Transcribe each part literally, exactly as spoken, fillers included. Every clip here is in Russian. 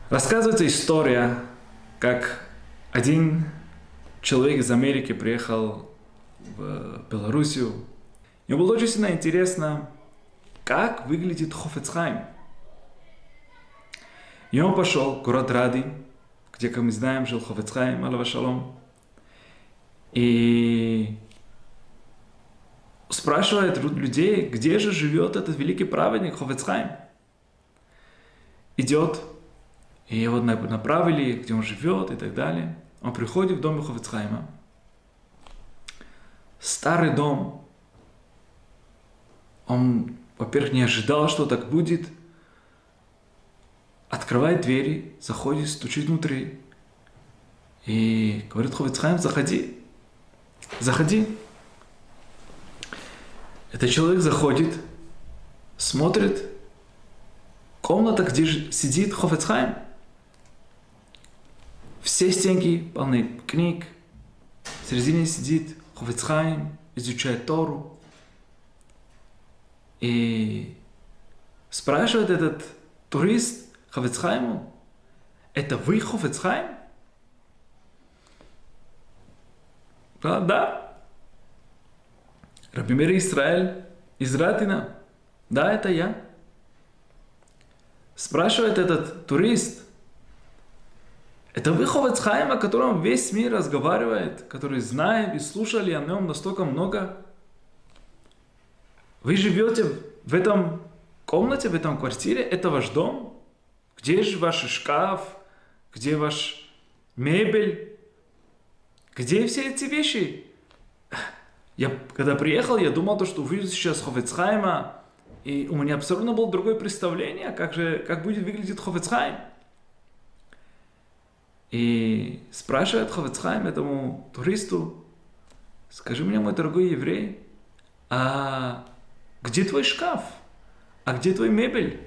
Рассказывается история, как один человек из Америки приехал в Белоруссию. Ему было очень сильно интересно, как выглядит Хафец Хаим. И он пошел в город Радин, где, как мы знаем, жил Хафец Хаим, алейхи шалом. И спрашивает людей, где же живет этот великий праведник Хафец Хаим. Идет, и его направили, где он живет и так далее. Он приходит в дом Хафец Хаима. Старый дом. Он, во-первых, не ожидал, что так будет. Открывает двери, заходит, стучит внутри. И говорит Хафец Хаим: заходи, заходи. Этот человек заходит, смотрит. Комната, где же сидит Хафец Хаим. Все стенки полны книг. В середине сидит Хафец Хаим, изучает Тору. И спрашивает этот турист Хафец Хаиму: это вы Хафец Хаим? Да, да. Раби Меир Исраэль из Радина. Да, это я. Спрашивает этот турист: это вы Хафец Хаим, о котором весь мир разговаривает, который знает и слушали о нем настолько много? Вы живете в этом комнате, в этом квартире? Это ваш дом? Где же ваш шкаф? Где ваш мебель? Где все эти вещи? Я, когда приехал, я думал, что увижу сейчас Хафец Хаима, и у меня абсолютно было другое представление, как же, как будет выглядеть Хафец Хаим. И спрашивает Хафец Хаим этому туристу: скажи мне, мой дорогой еврей, а где твой шкаф? А где твой мебель?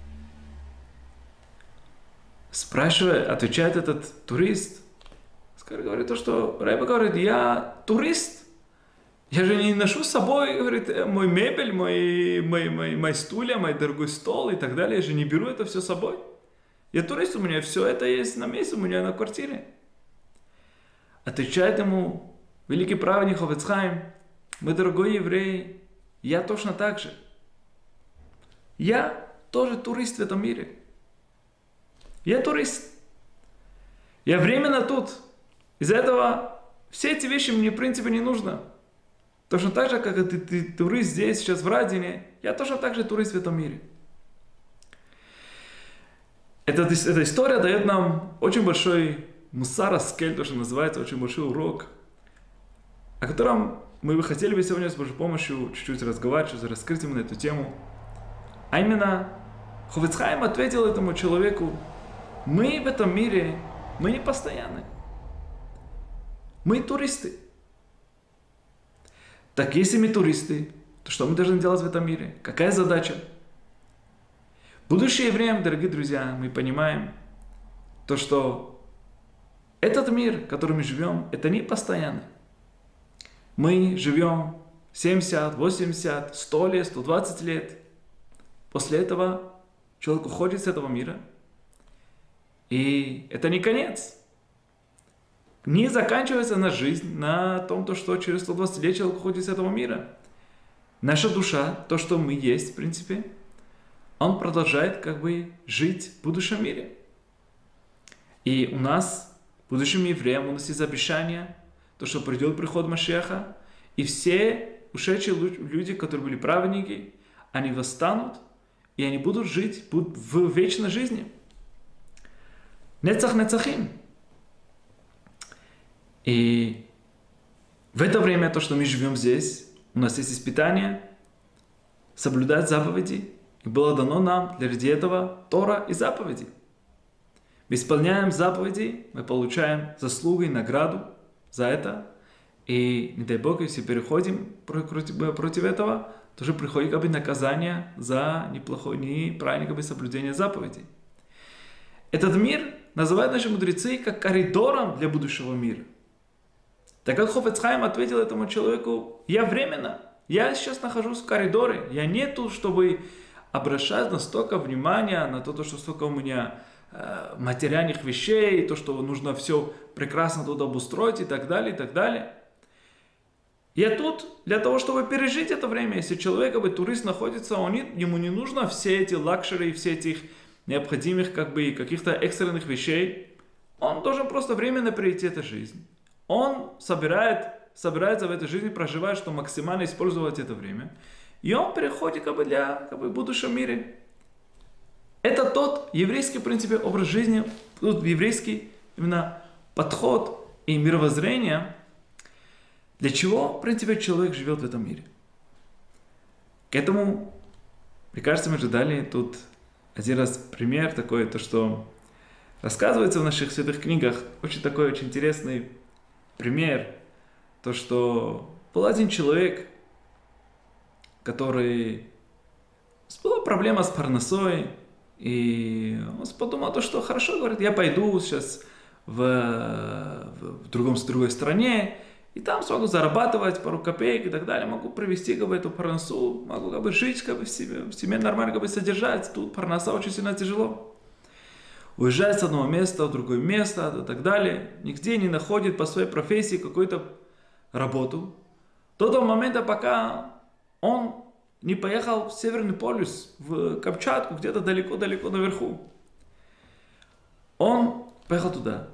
Спрашивает, отвечает этот турист. Говорит то, что Ребе говорит: я турист. Я же не ношу с собой, говорит, мой мебель, мой, мой, мой, мой стулья, мой дорогой стол и так далее. Я же не беру это все с собой. Я турист, у меня все это есть на месте, у меня на квартире. Отвечает ему великий праведник Хафец Хаим: мой дорогой еврей, я точно так же. Я тоже турист в этом мире. Я турист. Я временно тут. Из-за этого все эти вещи мне в принципе не нужно. Точно так же, как ты, ты турист здесь, сейчас в Радине, я точно так же турист в этом мире. Эта, эта история дает нам очень большой мусар аскель, то, что называется, очень большой урок, о котором мы бы хотели бы сегодня с Божьей помощью чуть-чуть разговаривать, раскрыть именно эту тему. А именно, Хафец Хаим ответил этому человеку: мы в этом мире, мы не постоянны. Мы туристы. Так если мы туристы, то что мы должны делать в этом мире? Какая задача? Будучи евреем, дорогие друзья, мы понимаем то, что этот мир, в котором мы живем, это не постоянно. Мы живем семьдесят, восемьдесят, сто лет, сто двадцать лет. После этого человек уходит с этого мира. И это не конец. Не заканчивается наша жизнь на том, что через сто двадцать лет человек уходит с этого мира. Наша душа, то, что мы есть, в принципе, он продолжает как бы жить в будущем мире. И у нас, будущим евреям, у нас есть обещание, то, что придет приход Машиаха, и все ушедшие люди, которые были праведники, они восстанут, и они будут жить будут в вечной жизни. Нецах нецахим. И в это время, то, что мы живем здесь, у нас есть испытание соблюдать заповеди. И было дано нам для ради этого Тора и заповеди. Мы исполняем заповеди, мы получаем заслугу и награду за это. И, не дай Бог, если переходим против, против этого, тоже приходит как бы наказание за неплохое, неправильное как бы соблюдение заповедей. Этот мир называют наши мудрецы как коридором для будущего мира. Так как Хафец Хаим ответил этому человеку: я временно, я сейчас нахожусь в коридоре, я не тут, чтобы обращать настолько внимания на то, что столько у меня э, материальных вещей, то, что нужно все прекрасно тут обустроить и так далее, и так далее. Я тут для того, чтобы пережить это время. Если человек, как бы, турист находится, он не, ему не нужно все эти лакшери, все этих необходимых, как бы, каких-то экстренных вещей. Он должен просто временно перейти эту жизнь. Он собирает, собирается в этой жизни проживать, чтобы максимально использовать это время. И он переходит, как бы, для, как бы, в будущем мире. Это тот еврейский, в принципе, образ жизни, тот еврейский именно подход и мировоззрение, для чего, в принципе, человек живет в этом мире. К этому, мне кажется, мы же дали тут один раз пример такой, то, что рассказывается в наших святых книгах, очень такой, очень интересный пример, то, что был один человек, который... Была проблема с парносой, и он подумал, то, что хорошо, говорит, я пойду сейчас в, в, другом, в другой стране, и там смогу зарабатывать пару копеек и так далее, могу провести, как бы, эту парносу, могу, как бы, жить, как бы, в себе, в себе нормально, как бы, содержать. Тут парноса очень сильно тяжело. Уезжает с одного места в другое место и так далее, нигде не находит по своей профессии какую-то работу. До того момента, пока он не поехал в Северный полюс, в Камчатку, где-то далеко-далеко наверху. Он поехал туда.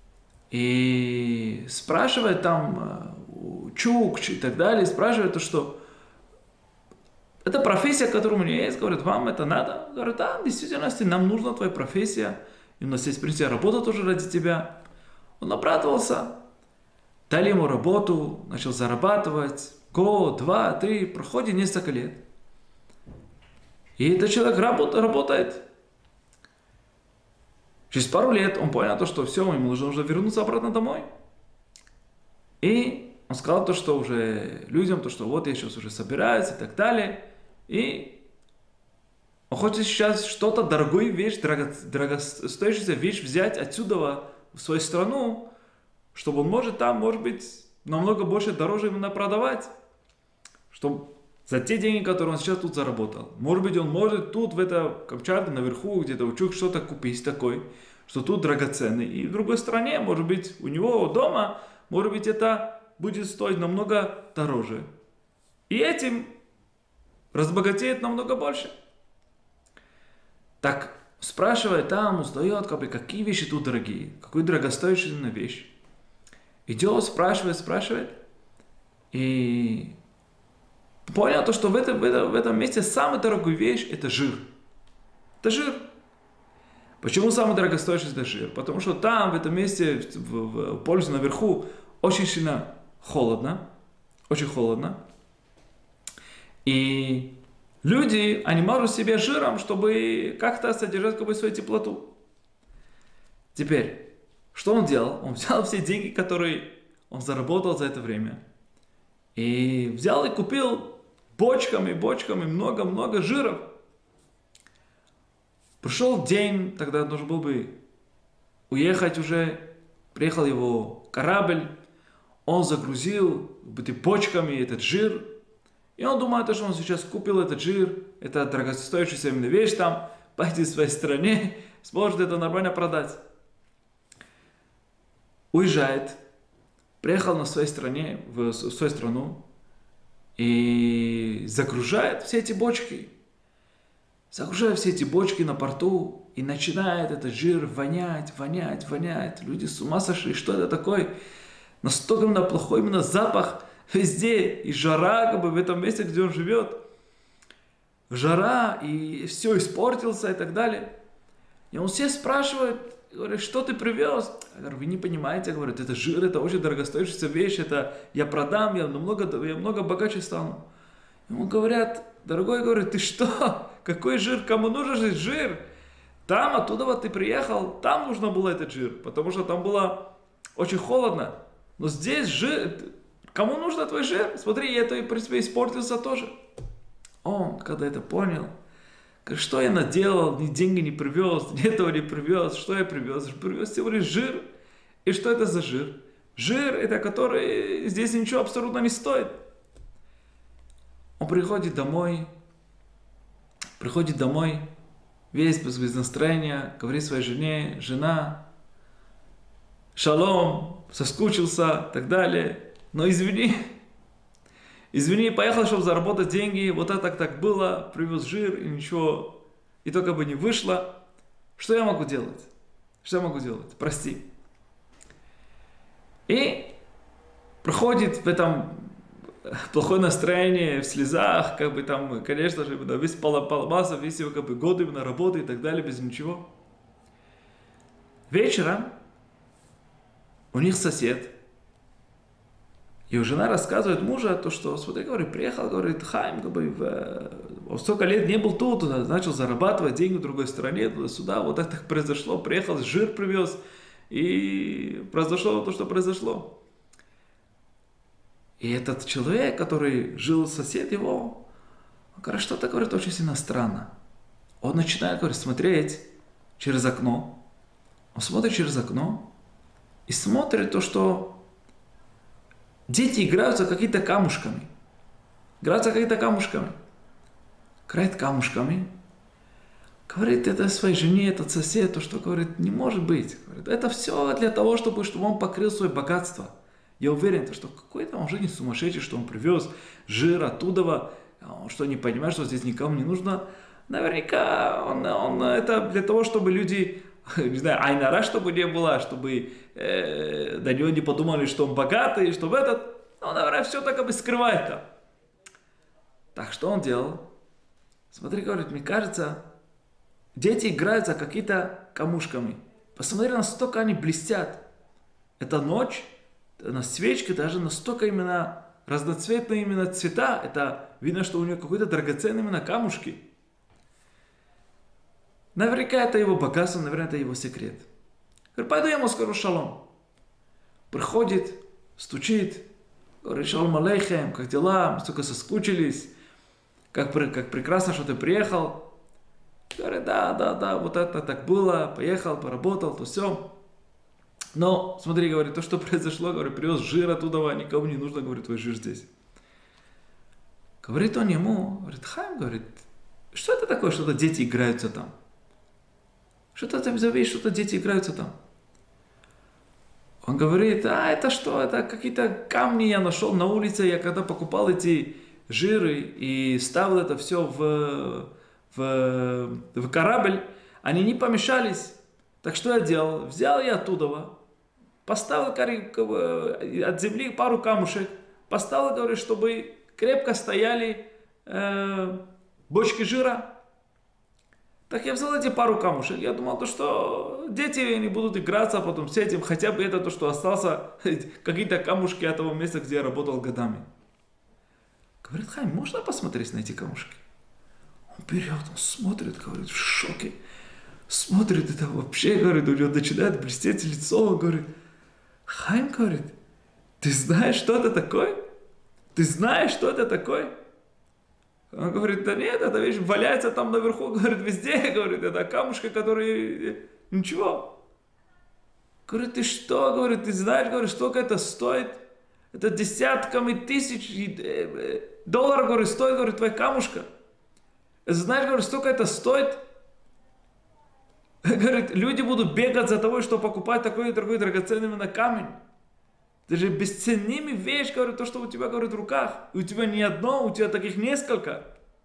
И спрашивает там у Чукчи и так далее, спрашивает то, что это профессия, которая у меня есть, говорит, вам это надо? Говорит, да, в действительности нам нужна твоя профессия, и у нас есть, в принципе, работа тоже ради тебя. Он обрадовался, дали ему работу, начал зарабатывать, год, два, три, проходит несколько лет. И этот человек работает, работает. Через пару лет он понял, то, что все, ему нужно уже вернуться обратно домой. И он сказал то, что уже людям, то, что вот я сейчас уже собираюсь и так далее. И он хочет сейчас что-то, дорогую вещь, дорого, дорогостоящую вещь взять отсюда в свою страну, чтобы он может там, может быть, намного больше, дороже именно продавать. Чтобы за те деньги, которые он сейчас тут заработал. Может быть, он может тут, в это Камчатке, наверху, где-то у Чук что-то купить такой, что тут драгоценный. И в другой стране, может быть, у него дома, может быть, это будет стоить намного дороже. И этим разбогатеет намного больше. Так, спрашивает там, узнает, как бы, какие вещи тут дорогие, какой дорогостоящая вещь. Идет, спрашивает, спрашивает. И понял то, что в этом, в, этом, в этом месте самая дорогая вещь – это жир. Это жир. Почему самый дорогостоящий это жир? Потому что там, в этом месте, в, в, в полюсе наверху, очень сильно холодно. Очень холодно. И люди, они мажут себе жиром, чтобы как-то содержать, как бы, свою теплоту. Теперь, что он делал? Он взял все деньги, которые он заработал за это время, и взял и купил бочками, бочками много-много жиров. Пришел день, тогда должен был бы уехать уже, приехал его корабль, он загрузил эти бочками этот жир, и он думает, что он сейчас купил этот жир, это дорогостоящая именно вещь там, пойдет в своей стране, сможет это нормально продать. Уезжает, приехал на своей стране, в свою страну, и загружает все эти бочки. Загружает все эти бочки на порту, и начинает этот жир вонять, вонять, вонять. Люди с ума сошли, что это такое? Настолько именно плохой именно запах везде, и жара, как бы, в этом месте, где он живет. Жара, и все испортился, и так далее. И он все спрашивает, говорит, что ты привез? Я говорю, вы не понимаете, говорят, это жир, это очень дорогостоящая вещь, это я продам, я намного, я много богаче стану. Ему говорят, дорогой, говорит, ты что? Какой жир? Кому нужен же жир? Там, оттуда вот ты приехал, там нужно было этот жир, потому что там было очень холодно. Но здесь жир, кому нужен твой жир? Смотри, это, в принципе, испортился тоже. Он, когда это понял, говорит, что я наделал, ни деньги не привез, ни этого не привез, что я привез? Привез всего лишь жир. И что это за жир? Жир, это который здесь ничего абсолютно не стоит. Он приходит домой, приходит домой, весь без, без настроения, говорит своей жене: жена, шалом, соскучился, и так далее. Но извини, извини, поехал, чтобы заработать деньги, вот это так, так было, привез жир и ничего, и только бы не вышло. Что я могу делать? Что я могу делать? Прости. И проходит в этом плохое настроение, в слезах, как бы там, конечно же, весь поломался, весь его как бы годы на работу и так далее, без ничего. Вечером у них сосед, и жена рассказывает мужу то, что, смотри, говорит, приехал, говорит, Хайм, как бы, в, столько лет не был тут, начал зарабатывать деньги в другой стране, туда-сюда, вот это так произошло, приехал, жир привез, и произошло то, что произошло. И этот человек, который жил, сосед его, он говорит, что-то, говорит, очень сильно странно. Он начинает, говорит, смотреть через окно, он смотрит через окно, и смотрит то, что дети играются какими-то камушками. Играются какими-то камушками. Играет камушками. Говорит это своей жене, этот сосед, то, что говорит, не может быть. Говорит, это все для того, чтобы, чтобы он покрыл свое богатство. Я уверен, что какой-то он же не сумасшедший, что он привез жир оттуда, он что, не понимает, что здесь никому не нужно. Наверняка он, он это для того, чтобы люди, не знаю, айнара, чтобы не было, чтобы э, до него не подумали, что он богатый, чтобы этот, он, наверное, все так как бы скрывает там. Так что он делал? Смотри, говорит, мне кажется, дети играются какими-то камушками. Посмотри, настолько они блестят. Это ночь, на свечке даже настолько именно разноцветные именно цвета. Это видно, что у него какой-то драгоценный именно камушки. Наверняка это его богатство, наверное, это его секрет. Говорит, пойду я ему скажу шалом. Приходит, стучит, говорит, шалом алейхем, как дела, мы столько соскучились, как, как прекрасно, что ты приехал. Говорит, да, да, да, вот это так было, поехал, поработал, то все. Но, смотри, говорит, то, что произошло, говорит, привез жир оттуда, никому не нужно, говорит, твой жир здесь. Говорит он ему, говорит, Хайм, говорит, что это такое, что-то дети играются там? Что-то там за вещь, что-то дети играются там. Он говорит, а это что, это какие-то камни я нашел на улице, я когда покупал эти жиры и ставил это все в, в, в корабль, они не помешались. Так что я делал? Взял я оттуда, поставил от земли пару камушек, поставил, говорит, чтобы крепко стояли э, бочки жира. Так я взял эти пару камушек, я думал, то, что дети не будут играться, а потом с этим, хотя бы это то, что остался, какие-то камушки от того места, где я работал годами. Говорит, Хайм, можно посмотреть на эти камушки? Он берет, он смотрит, говорит, в шоке. Смотрит, это вообще, говорит, у него начинает блестеть лицо, он говорит, Хайм, говорит, ты знаешь, что это такое? Ты знаешь, что это такое? Он говорит, да нет, эта вещь валяется там наверху, говорит, везде, говорит, это камушки, которые, ничего. Говорит, ты что, говорит, ты знаешь, говорит, сколько это стоит? Это десятками тысяч долларов, говорит, стоит, говорит, твоя камушка. Знаешь, говорит, сколько это стоит? Говорит, люди будут бегать за тобой, чтобы покупать такой и другой драгоценный именно камень. Это же бесценнимая вещь, говорит, то, что у тебя, говорит, в руках. И у тебя не одно, у тебя таких несколько.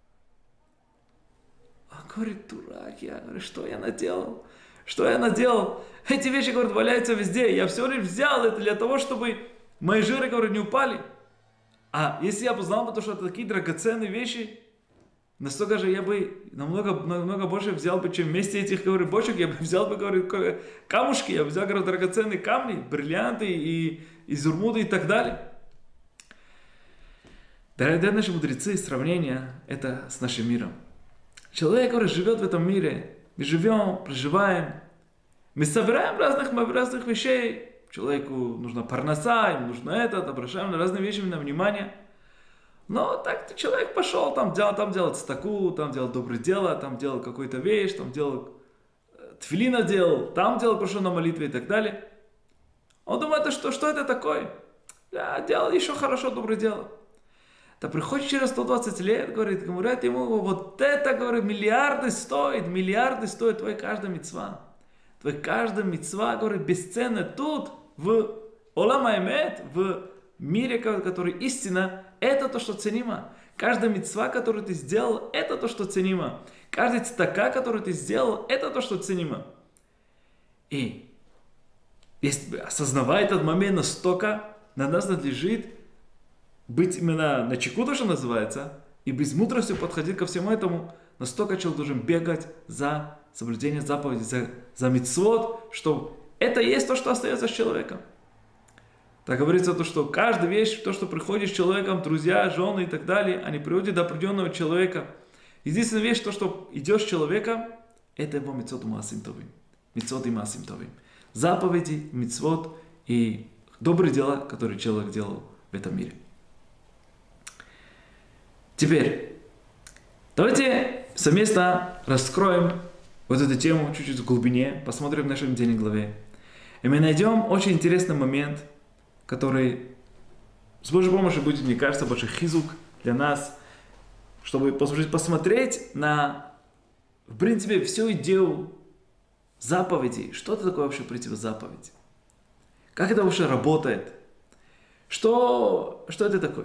Он говорит, дурак я, говорит, что я наделал? Что я наделал? Эти вещи, говорит, валяются везде. Я все лишь взял это для того, чтобы мои жиры, говорит, не упали. А если я бы знал, потому что это такие драгоценные вещи, настолько же я бы намного, намного больше взял бы, чем вместе этих, говорю, бочек, я бы взял бы, говорю, камушки, я бы взял, говорю, драгоценные камни, бриллианты и изумруды и так далее. Дорогие наши мудрецы, сравнение это с нашим миром. Человек, который живет в этом мире, мы живем, проживаем, мы собираем разных, разных вещей. Человеку нужна парноса, ему нужно это, обращаем на разные вещи на внимание. Но так человек пошел, там делал, там делал цтаку, там делал доброе дело, там делал какую-то вещь, там делал тфилина делал, там делал, пошел на молитве и так далее. Он думает, что, что это такое? Я делал еще хорошо доброе дело. Да приходит через сто двадцать лет, говорит, говорят ему, вот это, говорит, миллиарды стоит, миллиарды стоит твоя каждая мицва. Твоя каждая мицва, говорит, бесценна тут, в Олам Аэмет, в мире, который истина, это то, что ценимо. Каждая мицва, которую ты сделал, это то, что ценимо. Каждый цитака, который ты сделал, это то, что ценимо. И если, осознавая этот момент настолько, на нас надлежит быть именно на чеку, то, что называется, и без мудрости подходить ко всему этому, настолько человек должен бегать за соблюдение заповедей, за, за мицвот, что это и есть то, что остается с человеком. Так говорится, то, что каждая вещь, то, что приходит с человеком, друзья, жены и так далее, они приводят до определенного человека. Единственная вещь, то, что идет с человеком, это его мицвот маасим товим. Мицвот и маасим товим. Заповеди, мицвот и добрые дела, которые человек делал в этом мире. Теперь, давайте совместно раскроем вот эту тему чуть-чуть в глубине, посмотрим в нашей недельной главе. И мы найдем очень интересный момент, который с Божьей помощью будет, мне кажется, большой хизук для нас, чтобы посмотреть на, в принципе, всю идею заповедей. Что это такое вообще противозаповедь? Как это вообще работает? Что, что это такое?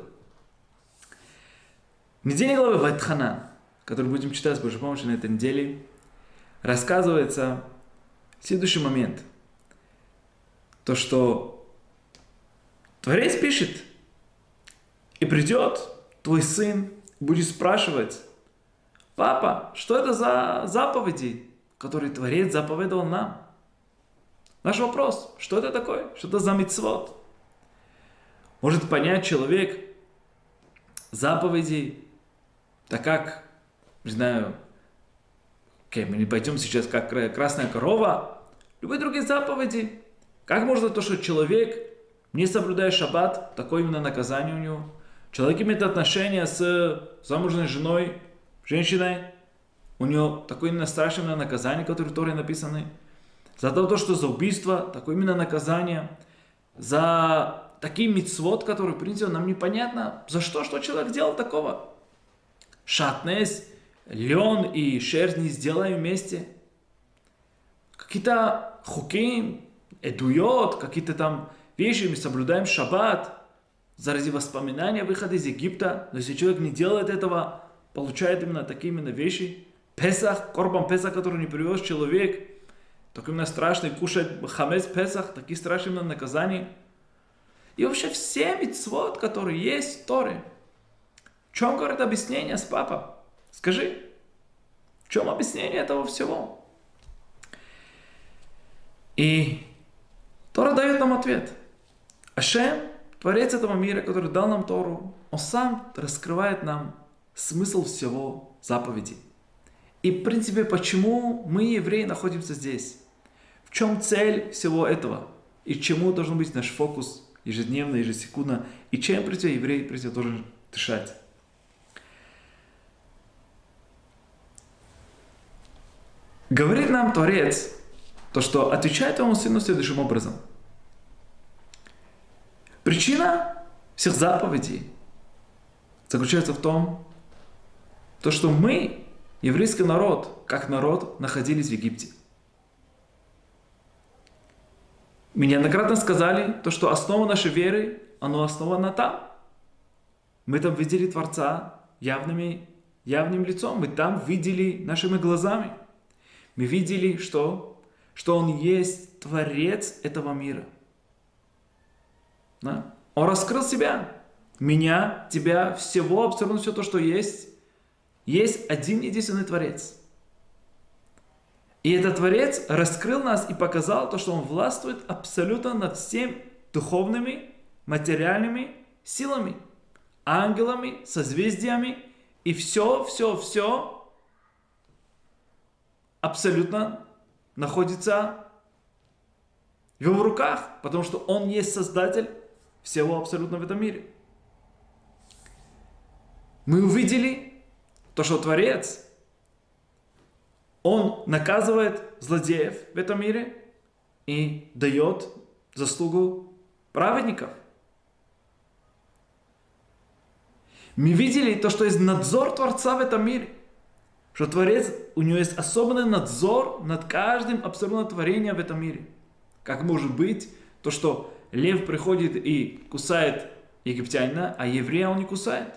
В недельной главе Ваэтханан, которую будем читать с Божьей помощью на этой неделе, рассказывается следующий момент. То, что Творец пишет, и придет твой сын, будет спрашивать: папа, что это за заповеди, которые Творец заповедовал нам? Наш вопрос, что это такое? Что это за мицвот? Может понять человек заповеди, так как, не знаю, окей, мы не пойдем сейчас как красная корова, любые другие заповеди. Как можно то, что человек не соблюдая шаббат, такое именно наказание у него. Человек имеет отношение с замужней женой, женщиной, у него такое именно страшное наказание, которое в Торе написано. За то, что за убийство, такое именно наказание. За такие мицвот, которые, в принципе, нам непонятно, за что, что человек делал такого. Шатнес, лен и шерсть не сделаем вместе. Какие-то хуким, эдуйот, какие-то там вещи, мы соблюдаем шаббат заради воспоминания выхода из Египта. Но если человек не делает этого, получает именно такие именно вещи. Песах, корбан Песах, который не привез человек, так именно страшный, кушать хамец Песах, такие страшные наказания. И вообще все мицвот, которые есть в Торе. В чем, говорит, объяснение с папа? Скажи, в чем объяснение этого всего? И Тора дает нам ответ. Ашем, Творец этого мира, который дал нам Тору, Он сам раскрывает нам смысл всего заповеди. И, в принципе, почему мы, евреи, находимся здесь? В чем цель всего этого? И чему должен быть наш фокус ежедневно, ежесекундно? И чем, в принципе, еврей, в принципе, должен дышать? Говорит нам Творец, то, что отвечает Твоему Сыну следующим образом. Причина всех заповедей заключается в том, то, что мы, еврейский народ, как народ, находились в Египте. Мы неоднократно сказали, то, что основа нашей веры, оно основано там. Мы там видели Творца явными, явным лицом, мы там видели нашими глазами. Мы видели, что, что Он есть Творец этого мира. Да? Он раскрыл себя. Меня, тебя, всего, абсолютно все то, что есть. Есть один единственный Творец. И этот Творец раскрыл нас и показал то, что Он властвует абсолютно над всеми духовными, материальными силами, ангелами, созвездиями. И все, все, все абсолютно находится в Его руках, потому что Он есть Создатель всего абсолютно в этом мире. Мы увидели то, что Творец, Он наказывает злодеев в этом мире и дает заслугу праведников. Мы видели то, что есть надзор Творца в этом мире. Что Творец, у него есть особенный надзор над каждым абсолютно творением в этом мире. Как может быть то, что лев приходит и кусает египтянина, а еврея он не кусает?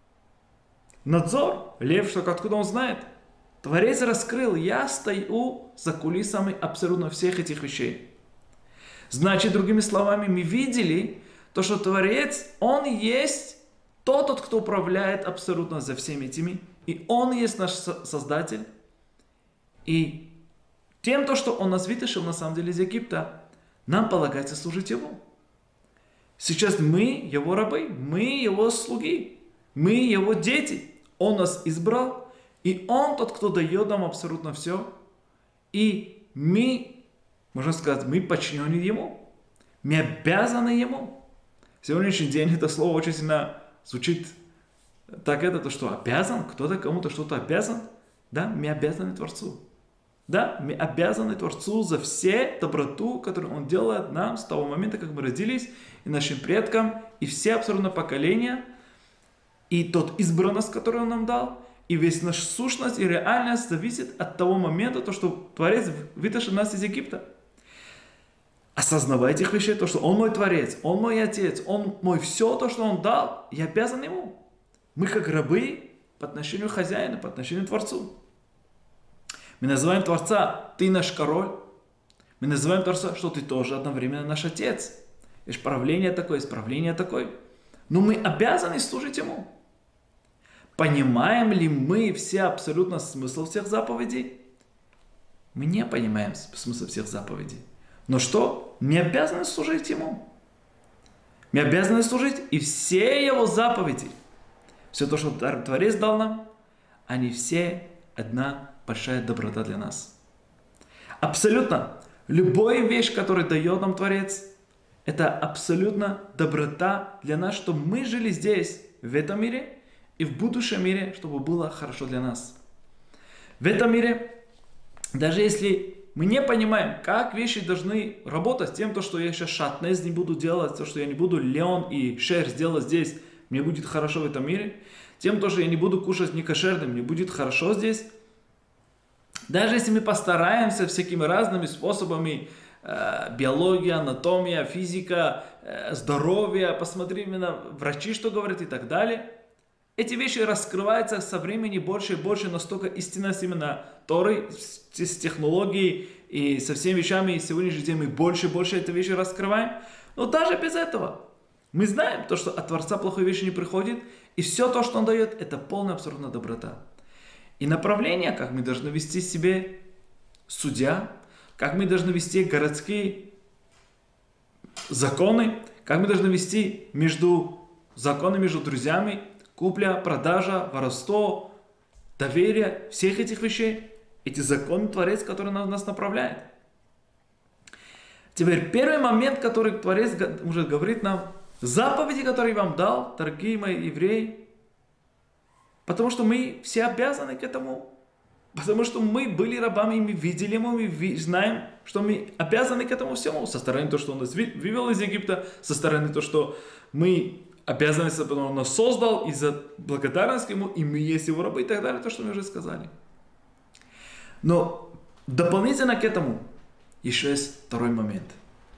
Надзор. Лев, что откуда он знает? Творец раскрыл, я стою за кулисами абсолютно всех этих вещей. Значит, другими словами, мы видели то, что Творец, он есть тот, тот, кто управляет абсолютно за всеми этими, и он есть наш Создатель. И тем, то, что он нас вытащил на самом деле из Египта, нам полагается служить Ему. Сейчас мы Его рабы, мы Его слуги, мы Его дети. Он нас избрал, и Он тот, кто дает нам абсолютно все. И мы, можно сказать, мы подчинены Ему. Мы обязаны Ему. В сегодняшний день это слово очень сильно звучит так, это то, что обязан, кто-то кому-то что-то обязан. Да, мы обязаны Творцу. Да, мы обязаны Творцу за все доброту, которую Он делает нам с того момента, как мы родились, и нашим предкам, и все абсолютно поколения, и тот избранность, которую Он нам дал, и весь наша сущность и реальность зависит от того момента, то, что Творец вытащил нас из Египта. Осознавая этих вещей, то, что Он мой Творец, Он мой Отец, Он мой все, то, что Он дал, я обязан Ему. Мы как рабы по отношению к хозяину, по отношению к Творцу. Мы называем Творца, ты наш король. Мы называем Творца, что ты тоже одновременно наш Отец. Есть правление такое, есть правление такое. Но мы обязаны служить Ему. Понимаем ли мы все абсолютно смысл всех заповедей? Мы не понимаем смысл всех заповедей. Но что? Мы обязаны служить Ему. Мы обязаны служить, и все Его заповеди, все то, что Творец дал нам, они все одна большая доброта для нас. Абсолютно. Любая вещь, которую дает нам Творец, это абсолютно доброта для нас, чтобы мы жили здесь, в этом мире, и в будущем мире, чтобы было хорошо для нас. В этом мире, даже если мы не понимаем, как вещи должны работать, тем, то, что я сейчас шатнез не буду делать, то, что я не буду лен и шерсть делать здесь, мне будет хорошо в этом мире, тем, то, что я не буду кушать некошерным, мне будет хорошо здесь. Даже если мы постараемся всякими разными способами, э, биология, анатомия, физика, э, здоровье, посмотрим на врачи, что говорят и так далее, эти вещи раскрываются со временем больше и больше, настолько истинность именно Торы, с, с технологией и со всеми вещами, и сегодняшний день мы больше и больше эти вещи раскрываем. Но даже без этого мы знаем, то, что от Творца плохой вещи не приходит, и все то, что Он дает, это полная абсолютная доброта. И направление, как мы должны вести себя судья, как мы должны вести городские законы, как мы должны вести между законы между друзьями, купля, продажа, воровство, доверие, всех этих вещей. Эти законы Творец, который нас направляет. Теперь первый момент, который Творец уже говорит нам, заповеди, которые я вам дал, дорогие мои евреи, потому что мы все обязаны к этому. Потому что мы были рабами, и мы видели ему, мы знаем, что мы обязаны к этому всему. Со стороны то, что Он нас вывел из Египта, со стороны то, что мы обязаны, потому что Он нас создал, и за благодарность Ему, и мы есть Его рабы, и так далее, то, что мы уже сказали. Но дополнительно к этому еще есть второй момент.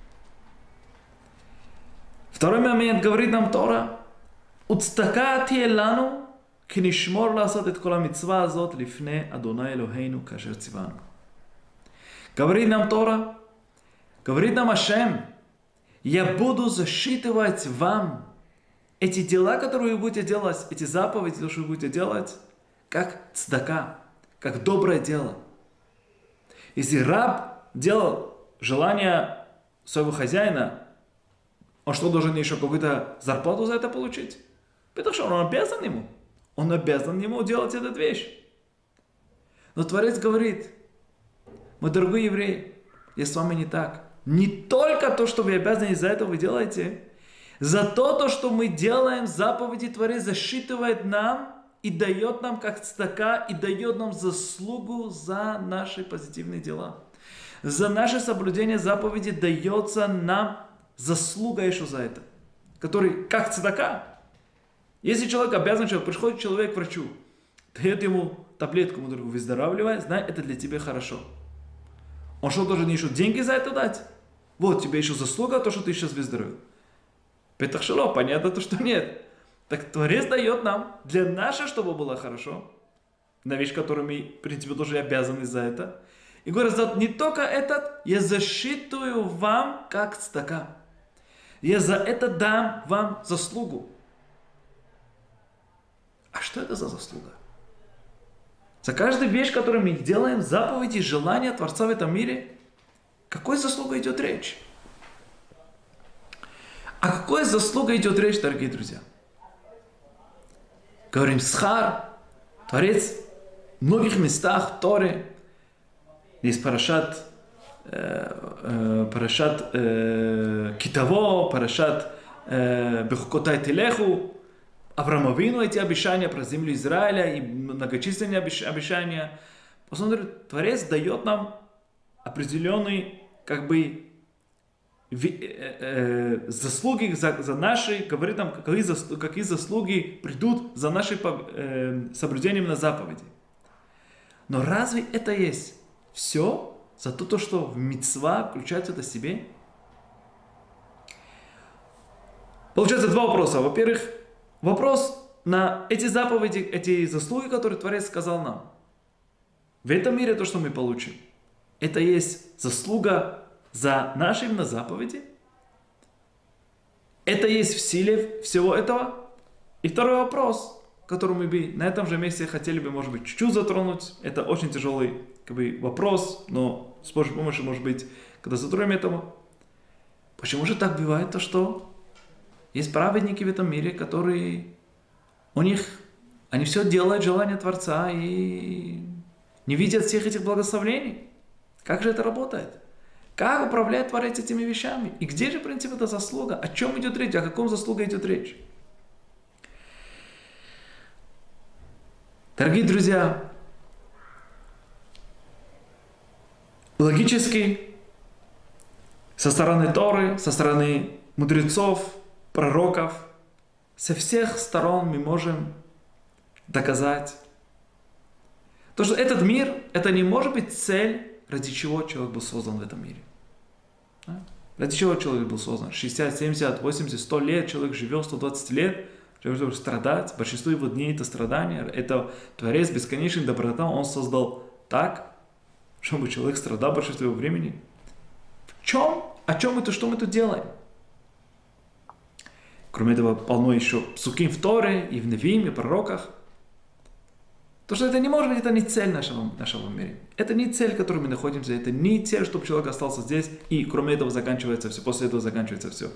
Второй момент говорит нам Тора, «Уцтака тие лану, книшмор ласот эт кола митцва азот лифне Адонай Элохейну кашер цивану». Говорит нам Тора, говорит нам Ашем, «Я буду засчитывать вам эти дела, которые вы будете делать, эти заповеди, то, что вы будете делать, как цдака, как доброе дело». Если раб делал желание своего хозяина, он что, должен еще какую-то зарплату за это получить? Потому что он обязан ему. Он обязан ему делать эту вещь. Но Творец говорит, мой дорогой еврей, я с вами не так. Не только то, что вы обязаны, из-за этого вы делаете, за то, то, что мы делаем, заповеди Творец засчитывает нам и дает нам как цдака, и дает нам заслугу за наши позитивные дела. За наше соблюдение заповеди дается нам заслуга еще за это, который как цдака. Если человек обязан, человек, приходит человек к врачу, дает ему таблетку, ему говорит, выздоравливай, знай, это для тебя хорошо. Он что, должен еще деньги за это дать? Вот, тебе еще заслуга, то, что ты сейчас выздоровел. Петах шело, понятно то, что нет. Так Творец дает нам, для нашего, чтобы было хорошо, на вещь, которую мы, в принципе, тоже обязаны за это. И говорит, не только этот, я засчитываю вам как цдака. Я за это дам вам заслугу. А что это за заслуга? За каждую вещь, которую мы делаем, заповеди, желания Творца в этом мире, какой заслугой идет речь? О какой заслуге идет речь, дорогие друзья? Говорим, схар, Творец, в многих местах в Торе, есть парашат, э, э, парашат э, Китаво, парашат э, Бехукотай Телеху, Авраамовину эти обещания про землю Израиля и многочисленные обещания. Посмотрите, Творец дает нам определенные, как бы, э, э, заслуги за, за наши, говорит нам, какие заслуги, какие заслуги придут за наши э, соблюдением на заповеди. Но разве это есть все за то, что в мицва включается это себе? Получается два вопроса. Во-первых, вопрос на эти заповеди, эти заслуги, которые Творец сказал нам. В этом мире то, что мы получим, это есть заслуга за наши именно заповеди. Это есть в силе всего этого. И второй вопрос, который мы бы на этом же месте хотели бы, может быть, чуть-чуть затронуть. Это очень тяжелый, как бы, вопрос, но с Божьей помощью, может быть, когда затронем этому. Почему же так бывает, то что есть праведники в этом мире, которые у них, они все делают желание Творца и не видят всех этих благословений? Как же это работает? Как управляет Творец этими вещами? И где же, в принципе, эта заслуга? О чем идет речь? О каком заслуге идет речь? Дорогие друзья, логически, со стороны Торы, со стороны мудрецов, пророков, со всех сторон мы можем доказать, то, что этот мир, это не может быть цель, ради чего человек был создан в этом мире. Ради чего человек был создан? шестьдесят, семьдесят, восемьдесят, сто лет человек живет, сто двадцать лет, человек должен страдать. Большинство его дней это страдания. Это Творец бесконечной доброта, он создал так, чтобы человек страдал большинство его времени. В чем? О чем это? Что мы тут делаем? Кроме этого, полно еще псуким в Торе, и в Невиим, и в пророках. То, что это не может быть, это не цель нашего, нашего мира. Это не цель, в которой мы находимся, это не цель, чтобы человек остался здесь, и кроме этого заканчивается все, после этого заканчивается все.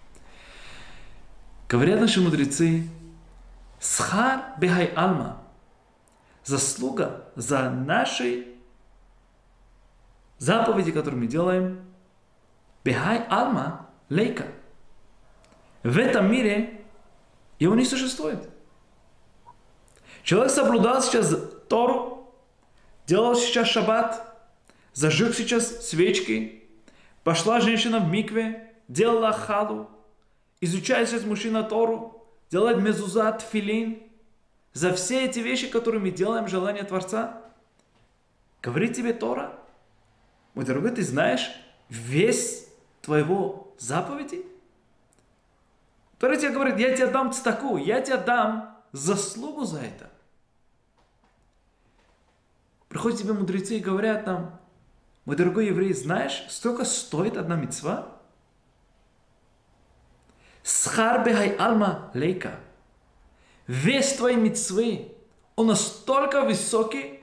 Говорят наши мудрецы, схар бехай алма, заслуга за наши заповеди, которые мы делаем, бехай алма лейка. В этом мире его не существует. Человек соблюдал сейчас Тору, делал сейчас шаббат, зажег сейчас свечки, пошла женщина в микве, делала халу, изучает сейчас мужчина Тору, делает мезуза, тфилин. За все эти вещи, которые мы делаем, желание Творца, говорит тебе Тора, мой дорогой, ты знаешь весь твоего заповеди? Тора тебе говорит, я тебе дам цдаку, я тебе дам заслугу за это. Приходят тебе мудрецы и говорят нам, мой дорогой еврей, знаешь, сколько стоит одна мицва? Схар бехай алма лейка. Вес твоей мицвы, он настолько высокий,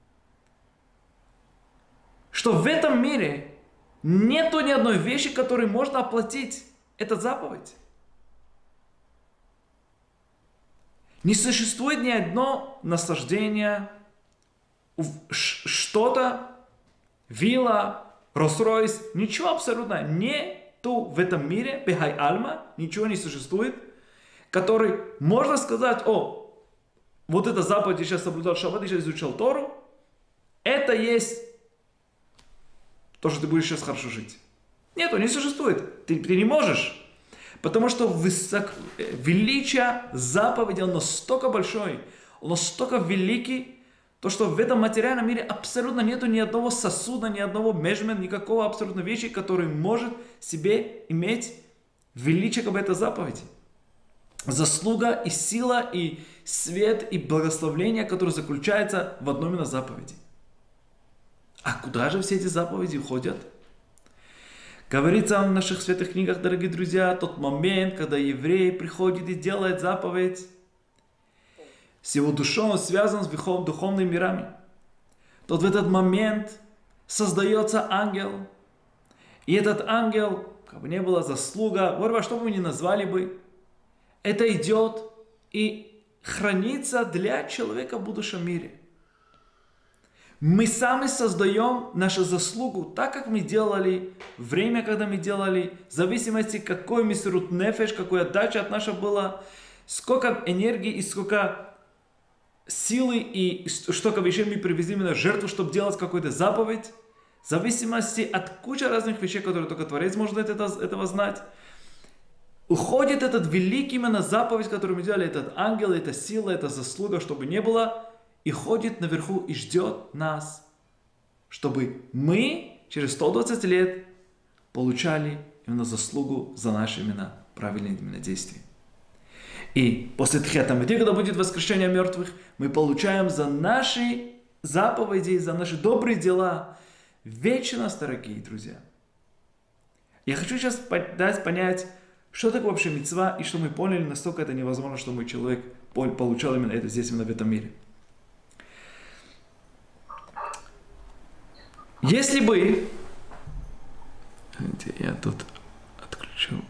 что в этом мире нету ни одной вещи, которой можно оплатить эту заповедь. Не существует ни одно наслаждение, что-то, вилла, Роллс-Ройс, ничего абсолютно нету в этом мире, бехай альма, ничего не существует, который можно сказать, о, вот эта заповедь, я сейчас соблюдал шаббат, я сейчас изучал Тору, это есть то, что ты будешь сейчас хорошо жить. Нету, не существует, ты, ты не можешь. Потому что высок... величие заповеди, оно настолько большое, оно настолько великий, то, что в этом материальном мире абсолютно нету ни одного сосуда, ни одного measurement, никакого абсолютно вещи, который может себе иметь величие, как бы это заповеди. Заслуга и сила, и свет, и благословение, которое заключается в одной именно заповеди. А куда же все эти заповеди уходят? Говорится в наших святых книгах, дорогие друзья, тот момент, когда еврей приходит и делает заповедь, с его душой он связан с духовными мирами. Тот в этот момент создается ангел. И этот ангел, как бы не было заслуга, во что бы мы ни назвали бы, это идет и хранится для человека в будущем мире. Мы сами создаем нашу заслугу, так как мы делали, время, когда мы делали, в зависимости, какой мисрут нефеш, какая отдача от наша была, сколько энергии и сколько силы и столько вещей мы привезли на жертву, чтобы делать какую-то заповедь, в зависимости от кучи разных вещей, которые только Творец может это, этого знать, уходит этот великий именно заповедь, которую мы делали, этот ангел, эта сила, эта заслуга, чтобы не было, и ходит наверху и ждет нас, чтобы мы через сто двадцать лет получали именно заслугу за наши именно правильные именно действия. И после Тхията Амити, когда будет воскрешение мертвых, мы получаем за наши заповеди, за наши добрые дела вечность, дорогие друзья. Я хочу сейчас дать понять, что такое вообще мицва, и что мы поняли, настолько это невозможно, что мой человек получал именно это здесь, именно в этом мире. Если бы... Я тут отключил.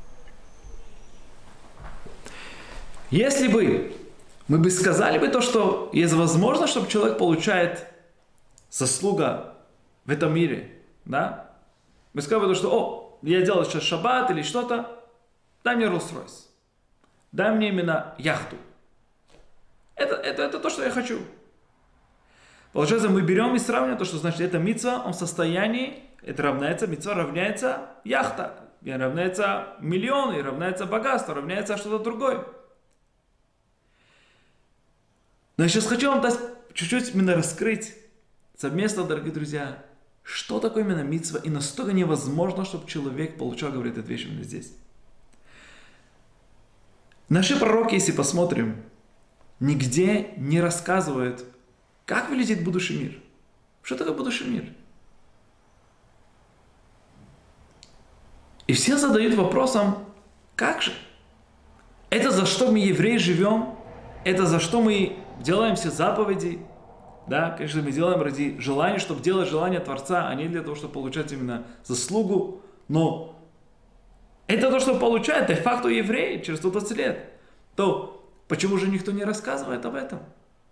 Если бы мы бы сказали бы то, что есть возможность, чтобы человек получает заслуга в этом мире, да? Мы сказали бы то, что, о, я делал сейчас шаббат или что-то, дай мне Rolls-Royce, дай мне именно яхту. Это, это, это то, что я хочу. Получается, мы берем и сравниваем то, что значит это мицва, он в состоянии, это равняется, мицва равняется яхта, и равняется миллион, и равняется богатство, равняется что-то другое. Но я сейчас хочу вам дать чуть-чуть именно раскрыть совместно, дорогие друзья, что такое именно мицва, и настолько невозможно, чтобы человек получал, говорит, эту вещь именно здесь. Наши пророки, если посмотрим, нигде не рассказывают, как выглядит будущий мир. Что такое будущий мир? И все задают вопросом, как же? Это за что мы, евреи, живем? Это за что мы делаем все заповеди? Да, конечно, мы делаем ради желания, чтобы делать желание Творца, а не для того, чтобы получать именно заслугу. Но это то, что получает де-факто евреи через сто двадцать лет. То почему же никто не рассказывает об этом?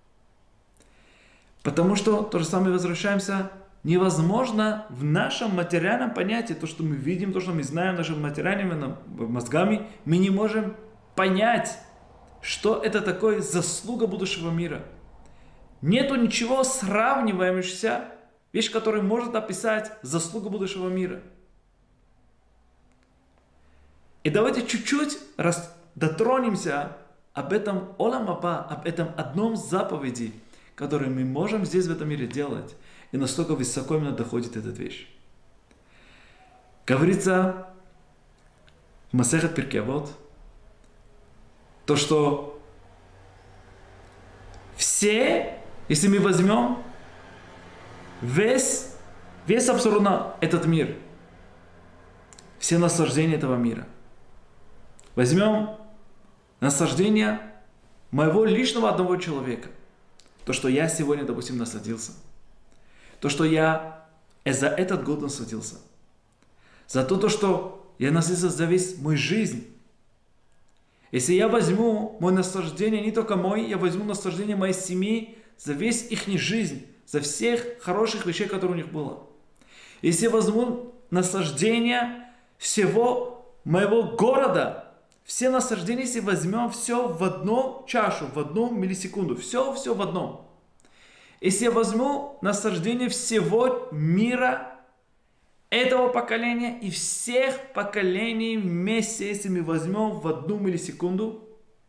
Потому что, то же самое возвращаемся, невозможно в нашем материальном понятии, то, что мы видим, то, что мы знаем нашими материальными мозгами, мы не можем понять, что это такое заслуга будущего мира. Нету ничего сравнивающегося, вещь, которая может описать заслугу будущего мира. И давайте чуть-чуть раз дотронемся об этом Олам Аба, об этом одном заповеди, который мы можем здесь в этом мире делать, и настолько высоко именно доходит эта вещь. Говорится в Масехет Пиркей Авот, то, что все, если мы возьмем весь, весь абсолютно этот мир, все наслаждения этого мира, возьмем наслаждение моего личного одного человека, то, что я сегодня, допустим, насладился. То, что я за этот год насладился. За то, то что я насладился за весь мою жизнь. Если я возьму мое наслаждение, не только мой, я возьму наслаждение моей семьи за весь их жизнь, за всех хороших вещей, которые у них было. Если я возьму наслаждение всего моего города, все наслаждения, если возьмем все в одну чашу, в одну миллисекунду, все, все в одном. Если я возьму наслаждение всего мира, этого поколения и всех поколений вместе, если мы возьмем в одну миллисекунду.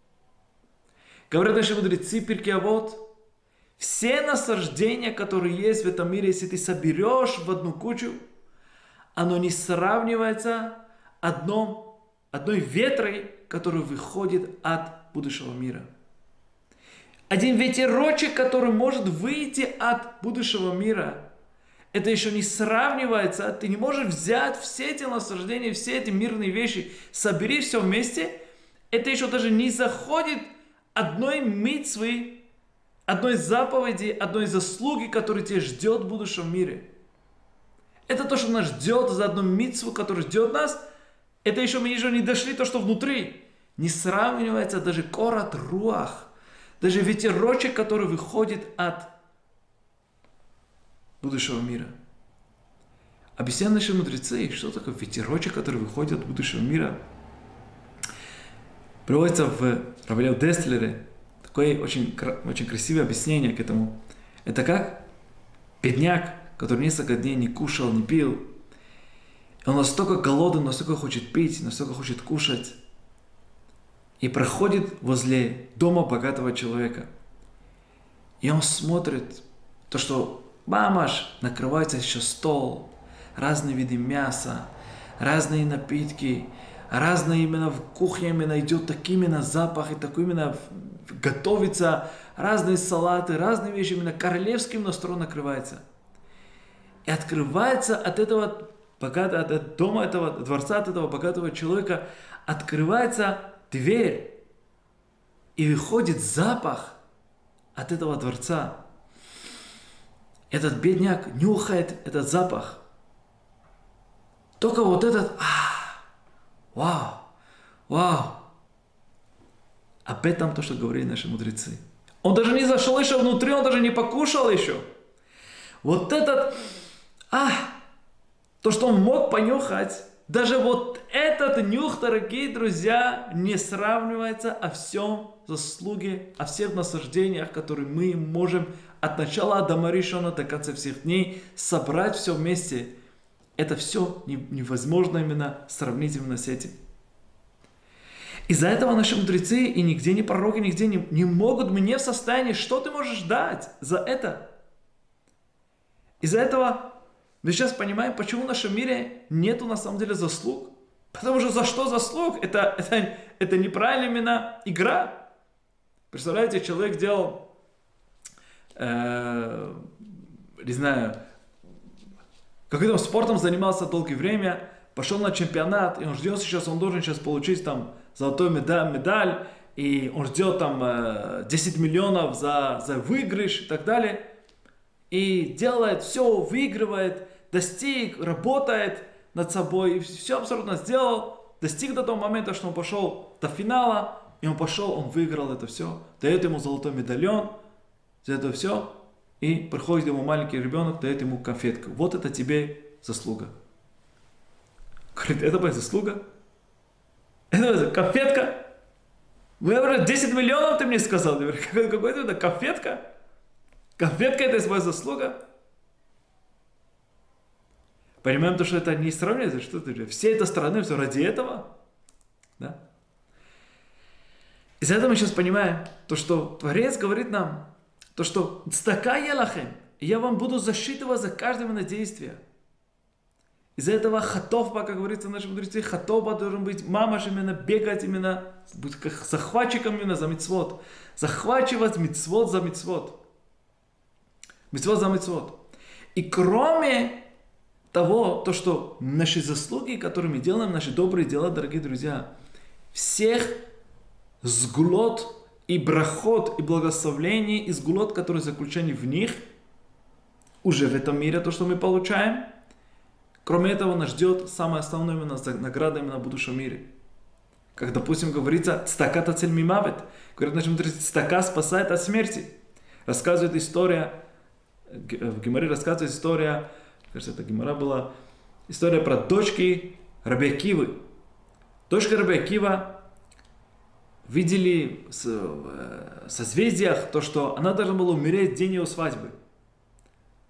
Говорят наши мудрецы Пиркей Авот, все наслаждения, которые есть в этом мире, если ты соберешь в одну кучу, оно не сравнивается одном, одной ветрой, которая выходит от будущего мира. Один ветерочек, который может выйти от будущего мира, это еще не сравнивается. Ты не можешь взять все эти наслаждения, все эти мирные вещи, собери все вместе. Это еще даже не заходит одной мицвы, одной заповеди, одной заслуги, которая тебя ждет в будущем мире. Это то, что нас ждет за одну мицву, которая ждет нас. Это еще мы еще не дошли, то, что внутри. Не сравнивается даже корот руах, даже ветерочек, который выходит от будущего мира. Объясняют наши мудрецы, что такое ветерочек, который выходит от будущего мира. Приводится в Рав Элияу Деслере такое очень, очень красивое объяснение к этому. Это как бедняк, который несколько дней не кушал, не пил. И он настолько голоден, настолько хочет пить, настолько хочет кушать. И проходит возле дома богатого человека. И он смотрит, то, что мамаш, накрывается еще стол, разные виды мяса, разные напитки, разные именно в кухне именно идет такие именно запахи, такой именно готовится, разные салаты, разные вещи, именно королевским настроем накрывается. И открывается от этого богатого, от дома этого, дворца, от этого богатого человека, открывается дверь, и выходит запах от этого дворца. Этот бедняк нюхает этот запах. Только вот этот, а, вау, вау. Об этом то, что говорили наши мудрецы. Он даже не зашел еще внутри, он даже не покушал еще. Вот этот, а, то, что он мог понюхать, даже вот этот нюх, дорогие друзья, не сравнивается о всем заслуге, о всех наслаждениях, которые мы можем от начала Адама Ришона до конца всех дней собрать все вместе. Это все невозможно именно сравнить именно с этим. Из-за этого наши мудрецы и нигде не пророки, нигде не, не могут мне в состоянии, что ты можешь дать за это. Из-за этого мы сейчас понимаем, почему в нашем мире нету на самом деле заслуг. Потому что за что заслуг? Это, это, это неправильная именно игра. Представляете, человек делал, э, не знаю, каким-то спортом занимался долгое время, пошел на чемпионат, и он ждет сейчас, он должен сейчас получить там золотую медаль, медаль и он ждет там э, десять миллионов за, за выигрыш и так далее. И делает все, выигрывает, достиг, работает над собой, и все абсолютно сделал, достиг до того момента, что он пошел до финала, и он пошел, он выиграл это все, дает ему золотой медальон, за это все, и приходит ему маленький ребенок, дает ему конфетку. Вот это тебе заслуга. Говорит, это моя заслуга? Это конфетка? Вы десять миллионов ты мне сказал? Какой это конфетка? Конфетка это моя заслуга? Понимаем то, что это не сравнивается, что это все это стороны, все ради этого. Да? Из-за этого мы сейчас понимаем, то, что Творец говорит нам, то, что «Цдака ялахем», я вам буду засчитывать за каждое именно действие. Из-за этого хатовба, как говорится в нашем мудреце, хатовба должен быть, мамаш именно бегать именно, быть как захватчиком именно за мицвот. Захвачивать мицвот за мицвот. Мицвот за мицвот. И кроме того, то, что наши заслуги, которые мы делаем, наши добрые дела, дорогие друзья, всех сгулот и брахот, и благословений, и сгулот, которые заключены в них, уже в этом мире, то, что мы получаем. Кроме этого, нас ждет самая основная именно награда именно в будущем мире. Как, допустим, говорится, «Цдака тациль мимавет». Говорят, наши мудрецы, цдака спасает от смерти. Рассказывает история, в Гемаре рассказывает история, кажется, это Гемара была, история про дочки Раби Акивы. Дочка Раби Акива видели в созвездиях то, что она должна была умереть в день ее свадьбы.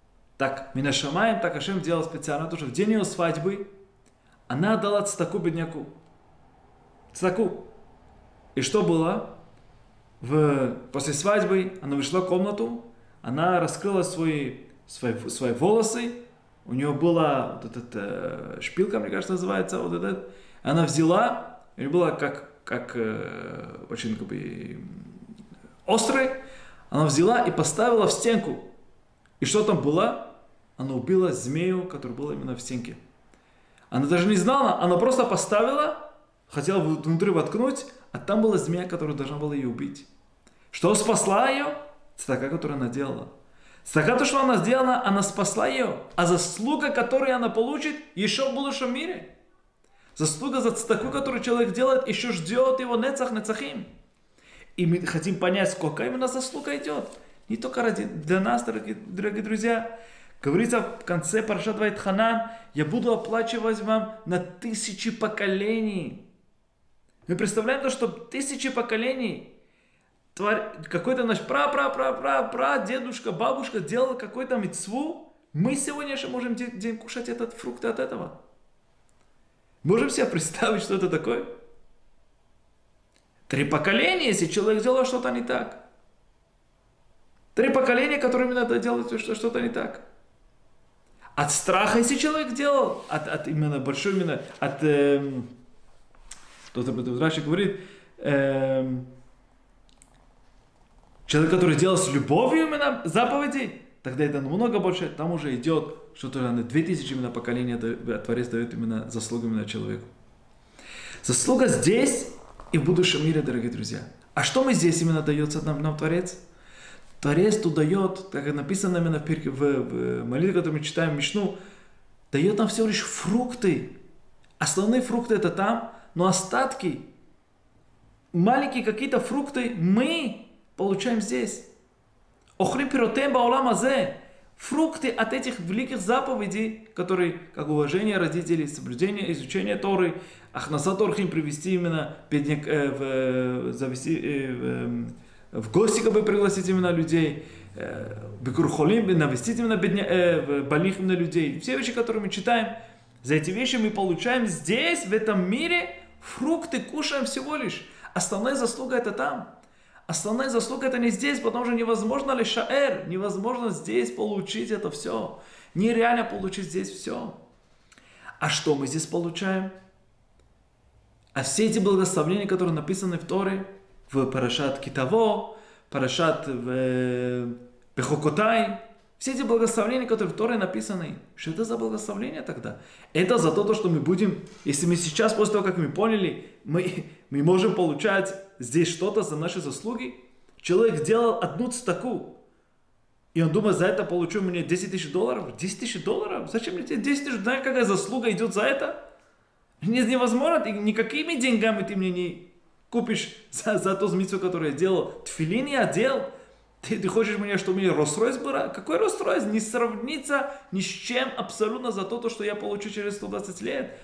Так Минашамаем, так Ашем делал специально, то, что в день ее свадьбы она дала цтаку бедняку. Цтаку. И что было? В, после свадьбы она вышла в комнату, она раскрыла свои, свои, свои волосы, у нее была вот эта э, шпилка, мне кажется, называется, вот этот. Она взяла, у нее была как, как э, очень как бы острая, она взяла и поставила в стенку. И что там было? Она убила змею, которая была именно в стенке. Она даже не знала, она просто поставила, хотела внутри воткнуть, а там была змея, которая должна была ее убить. Что спасла ее? Цтака, которую она делала. Цтака, то, что она сделала, она спасла ее. А заслуга, которую она получит еще в будущем мире. Заслуга за цтаку, которую человек делает, еще ждет его нецах нецахим. И мы хотим понять, сколько именно заслуга идет. Не только ради, для нас, дорогие, дорогие друзья. Говорится в конце Парашат Ваэтханан: я буду оплачивать вам на тысячи поколений. Мы представляем то, что тысячи поколений, какой-то наш пра-пра-пра-пра-пра, дедушка, бабушка делал какой-то мицву, мы сегодня еще можем день, день кушать этот фрукт от этого. Можем себе представить, что это такое? Три поколения, если человек делал что-то не так. Три поколения, которые именно делают что-то не так. От страха, если человек делал, от, от именно большой, именно от, эм, кто-то об этом Раши говорит, эм, человек, который делал с любовью именно заповеди, тогда это намного больше, там уже идет что-то на две тысячи именно поколения Творец дает именно заслугу именно человеку. Заслуга здесь и в будущем мире, дорогие друзья. А что мы здесь именно дается нам, нам Творец? Творец тут дает, как написано именно в, в, в молитве, которую мы читаем, Мишну, дает нам всего лишь фрукты. Основные фрукты это там, но остатки, маленькие какие-то фрукты мы получаем здесь. Охрим пиротем баолам азе. Фрукты от этих великих заповедей, которые, как уважение родителей, соблюдение, изучение Торы, ахнаса торхим привести именно бедняк, э, в, завести, э, в, в гости, как бы пригласить именно людей, бекурхолим, э, навестить именно бедня, э, больных именно людей. Все вещи, которые мы читаем, за эти вещи мы получаем здесь, в этом мире, фрукты кушаем всего лишь. Основная заслуга это там. Основная заслуга это не здесь, потому что невозможно ли шаэр, невозможно здесь получить это все. Нереально получить здесь все. А что мы здесь получаем? А все эти благословения, которые написаны в Торе, в Парашат Китаво, Парашат в Пехокотай, все эти благословения, которые в Торе написаны, что это за благословения тогда? Это за то, что мы будем, если мы сейчас, после того, как мы поняли, мы, мы можем получать здесь что-то за наши заслуги. Человек делал одну цтаку, и он думает, за это получу мне десять тысяч долларов. десять тысяч долларов? Зачем мне тебе десять тысяч? Знаешь, какая заслуга идет за это? Невозможно, ты никакими деньгами ты мне не купишь за, за ту мицву, которую я делал. Тфилин я одел. Ты, ты хочешь мне, чтобы мне Роллс-Ройс был? Какой Роллс-Ройс? Не сравнится ни с чем абсолютно за то, то, что я получу через сто двадцать лет.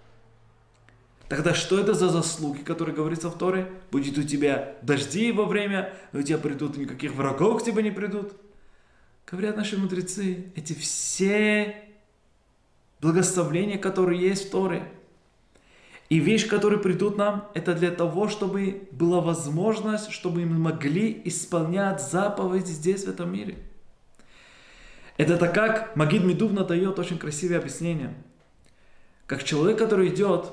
Тогда что это за заслуги, которые говорится в Торе? Будет у тебя дожди во время, у тебя придут, никаких врагов к тебе не придут. Говорят наши мудрецы, эти все благословения, которые есть в Торе, и вещи, которые придут нам, это для того, чтобы была возможность, чтобы мы могли исполнять заповеди здесь, в этом мире. Это так как Магид Медувна дает очень красивое объяснение. Как человек, который идет,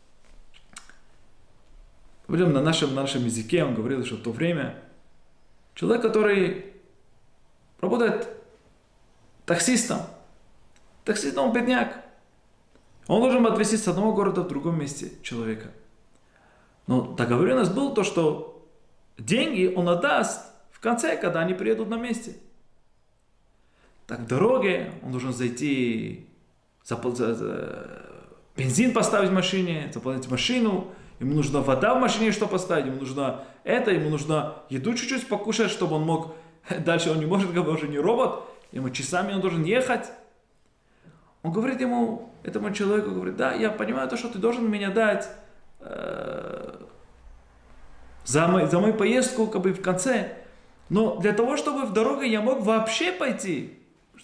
говорим на нашем, на нашем языке, он говорил, что в то время человек, который работает таксистом, таксистом он бедняк, он должен отвезти с одного города в другом месте человека. Но договоренность была то, что деньги он отдаст в конце, когда они приедут на месте. Так в дороге он должен зайти, запл- за, за, бензин поставить в машине, заплатить машину, ему нужна вода в машине, что поставить, ему нужно это, ему нужно еду чуть-чуть покушать, чтобы он мог, дальше он не может, как бы уже не робот, ему часами он должен ехать. Он говорит ему, этому человеку, говорит, да, я понимаю то, что ты должен меня дать э, за, мой, за мою поездку как бы в конце, но для того, чтобы в дорогу я мог вообще пойти,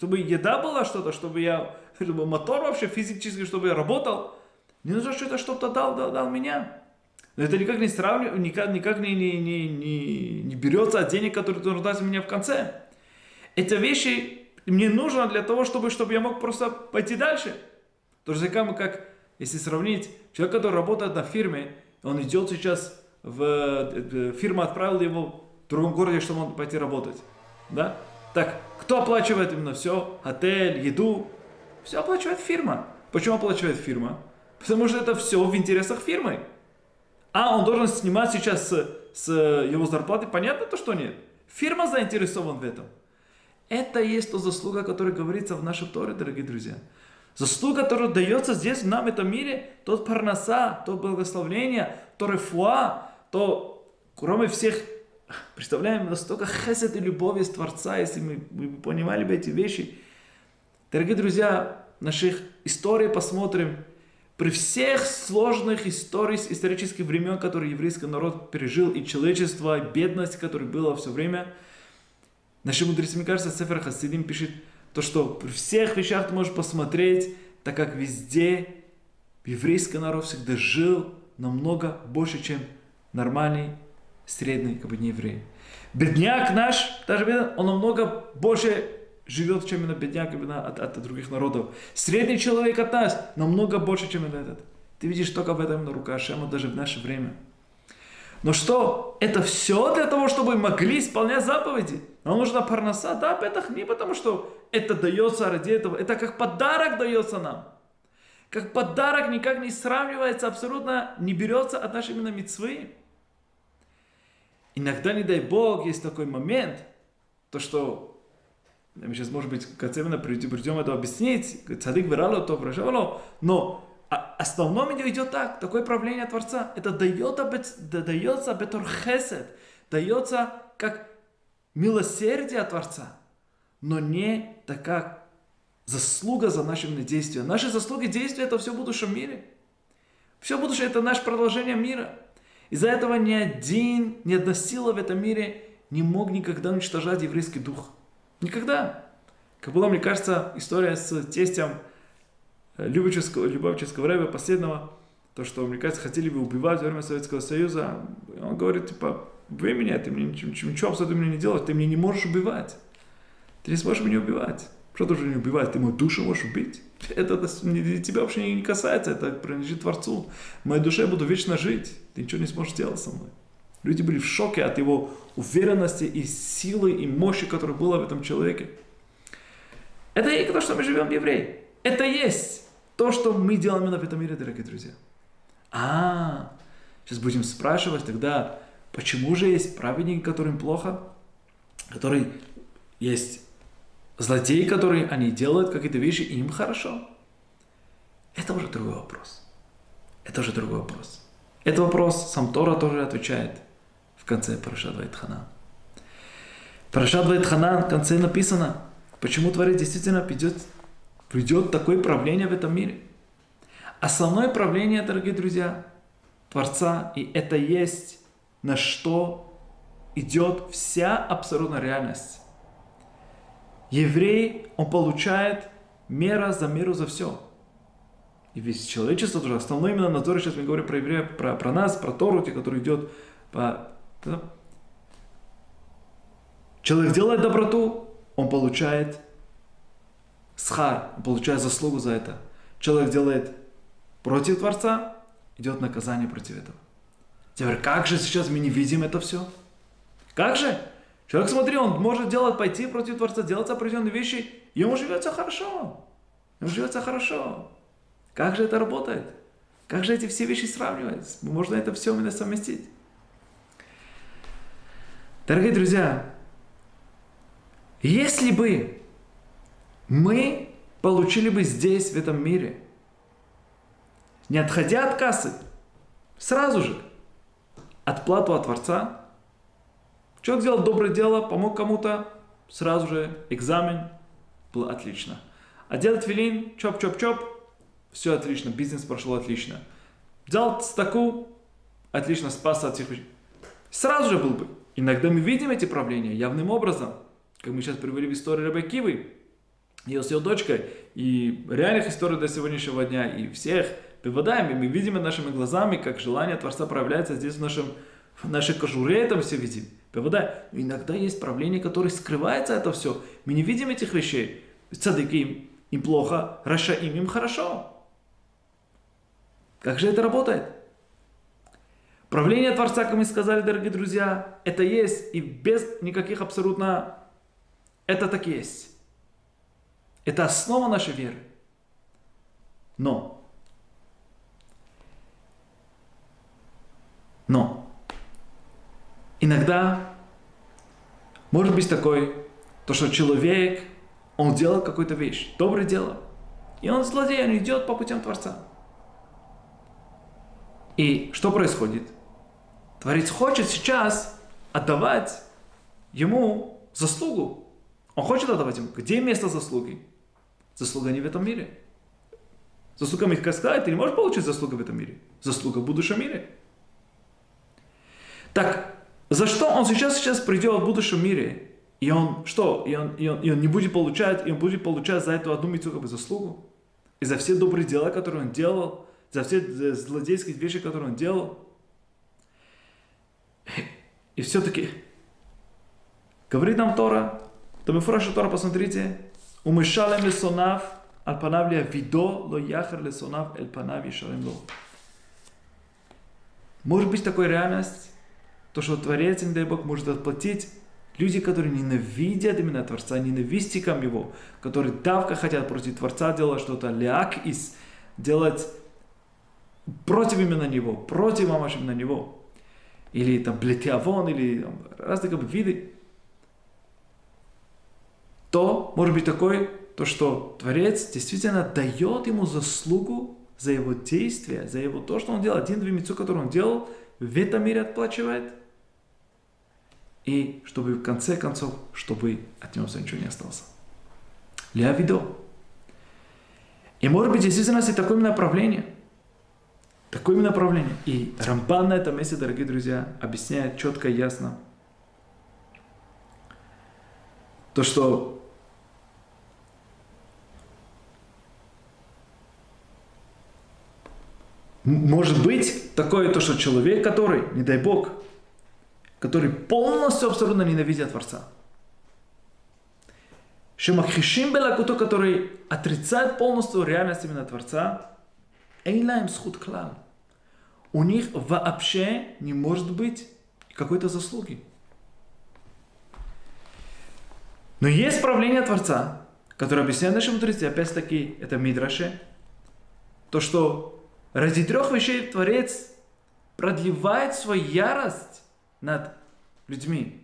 чтобы еда была что-то, чтобы я, чтобы мотор вообще физически, чтобы я работал. Мне нужно что-то, чтобы кто-то дал, дал, дал меня. Но это никак не сравнивается, никак, никак не, не, не, не, не берется от денег, которые нуждаются в меня в конце. Эти вещи мне нужны для того, чтобы, чтобы я мог просто пойти дальше. То же самое, как, если сравнить, человек, который работает на фирме, он идет сейчас, в, фирма отправила его в другом городе, чтобы он пойти работать. Да? Так, кто оплачивает именно все? Отель, еду? Все оплачивает фирма. Почему оплачивает фирма? Потому что это все в интересах фирмы. А он должен снимать сейчас с, с его зарплаты? Понятно то, что нет. Фирма заинтересована в этом. Это и есть та заслуга, которая говорится в нашей Торе, дорогие друзья. Заслуга, которая дается здесь, нам, в этом мире, тот парноса, то благословление, то рефуа, то, кроме всех, представляем, настолько хесед и любовь из Творца, если мы, мы понимали бы эти вещи. Дорогие друзья, в наших историях посмотрим, при всех сложных историях, исторических времен, которые еврейский народ пережил, и человечество, и бедность, которая была все время, наши мудрецы, мне кажется, Сефер Хасидим пишет, то, что при всех вещах ты можешь посмотреть, так как везде еврейский народ всегда жил намного больше, чем нормальный, средний, как бы не еврей. Бедняк наш, даже бедняк, он намного больше живет, чем именно бедняк именно от, от других народов. Средний человек от нас намного больше, чем этот. Ты видишь только в этом на рука Ашема даже в наше время. Но что? Это все для того, чтобы могли исполнять заповеди. Нам нужна парноса? Да, бетах, не потому, что это дается ради этого. Это как подарок дается нам. Как подарок никак не сравнивается, абсолютно не берется от нашей именно мицвы. Иногда, не дай Бог, есть такой момент, то что мы сейчас, может быть, в конце именно придем это объяснить, цадик вирало, то вражало, но а основном идет так, такое правление Творца, это дается, дается бетор хесед, дается как милосердие Творца, но не так как заслуга за нашими действиями. Наши заслуги, действия, это все в будущем мире. Все будущее это наше продолжение мира. Из-за этого ни один, ни одна сила в этом мире не мог никогда уничтожать еврейский дух. Никогда. Как была, мне кажется, история с тестем Любавического, Любавического рэба последнего, то, что, мне кажется, хотели бы убивать во время Советского Союза. Он говорит, типа, убей меня, ты мне ничего, ничего абсолютно мне не делаешь, ты меня не можешь убивать. Ты не сможешь меня убивать. Что ты уже не убивать? Ты мою душу можешь убить? Это, это тебя вообще не касается, это принадлежит Творцу. В моей душе я буду вечно жить, ты ничего не сможешь делать со мной. Люди были в шоке от его уверенности и силы, и мощи, которая была в этом человеке. Это и то, что мы живем евреи. Это есть то, что мы делаем именно в этом мире, дорогие друзья. А, сейчас будем спрашивать тогда, почему же есть праведники, которым плохо, которые есть злодеи, которые они делают какие-то вещи, и им хорошо. Это уже другой вопрос. Это уже другой вопрос. Этот вопрос сам Тора тоже отвечает в конце Парашат Ваэтханан. Парашат Ваэтханан в конце написано, почему Творец действительно придет, придет такое правление в этом мире. Основное правление, дорогие друзья, Творца, и это есть на что идет вся абсолютная реальность. Еврей, он получает мера за меру за все. И весь человечество тоже. Основной именно надзор, сейчас мы говорим про евреев, про, про нас, про Тору, те, который идет по... Да? Человек делает доброту, он получает схар, он получает заслугу за это. Человек делает против Творца, идет наказание против этого. Теперь, как же сейчас мы не видим это все? Как же? Человек, смотри, он может делать, пойти против Творца, делать определенные вещи, и ему живется хорошо. Ему живется хорошо. Как же это работает? Как же эти все вещи сравнивать? Можно это все именно совместить. Дорогие друзья, если бы мы получили бы здесь, в этом мире, не отходя от кассы, сразу же отплату от Творца, человек сделал доброе дело, помог кому-то, сразу же экзамен, было отлично. А делать тфилин, чоп-чоп-чоп, все отлично, бизнес прошел отлично. Взял стаку, отлично, спасся от всех вещей. Сразу же был бы. Иногда мы видим эти правления явным образом, как мы сейчас привели в историю Раби Акивы. ее с ее дочкой, и реальных историй до сегодняшнего дня, и всех выводаем, и мы видим нашими глазами, как желание Творца проявляется здесь в, нашем, в нашей кожуре, это все видим. Выводаем. Иногда есть правление, которое скрывается это все. Мы не видим этих вещей. Цадыки им плохо, рашаим им хорошо. Как же это работает? Правление Творца, как мы сказали, дорогие друзья, это есть, и без никаких абсолютно, это так есть. Это основа нашей веры. Но, но, иногда может быть такое, то, что человек, он делает какую-то вещь, доброе дело, и он злодей, он идет по путям Творца. И что происходит? Творец хочет сейчас отдавать ему заслугу. Он хочет отдавать ему. Где место заслуги? Заслуга не в этом мире. Заслуга, мягко сказать, ты не можешь получить заслугу в этом мире. Заслуга в будущем мире. Так, за что он сейчас, сейчас придет в будущем мире? И он что? И он, и он, и он не будет получать, и он будет получать за эту одну митцву как бы заслугу? И за все добрые дела, которые он делал? За все злодейские вещи, которые он делал? И все-таки говорит нам Тора, то мы фрашу Тора, посмотрите, умышалем лесонав, аль-панав видо, ло яхар лесонав, эль-панав ешарем ло. Может быть такая реальность, то, что Творец, не дай Бог, может отплатить люди, которые ненавидят именно Творца, ненавистникам Его, которые давка хотят против Творца делать что-то, ляк из, делать против именно Него, против мамаш именно Него. Или там блетиавон, или там, разные как бы виды. То может быть такое, то, что Творец действительно дает ему заслугу за его действия, за его то, что он делал. Один-две митцвот, которые он делал, в этом мире отплачивает. И чтобы в конце концов, чтобы от него ничего не осталось. Ля видо. И может быть действительно есть такое направление. Такое направление. И Рамбан на этом месте, дорогие друзья, объясняет четко и ясно. То, что может быть такое, то, что человек, который, не дай Бог, который полностью абсолютно ненавидит Творца. Шемахишим белакуто, который отрицает полностью реальность именно Творца, эйлаем схуд клал. У них вообще не может быть какой-то заслуги. Но есть правление Творца, которое объясняет нашим мудрецы, опять-таки, это Мидраше, то, что ради трех вещей Творец продлевает свою ярость над людьми.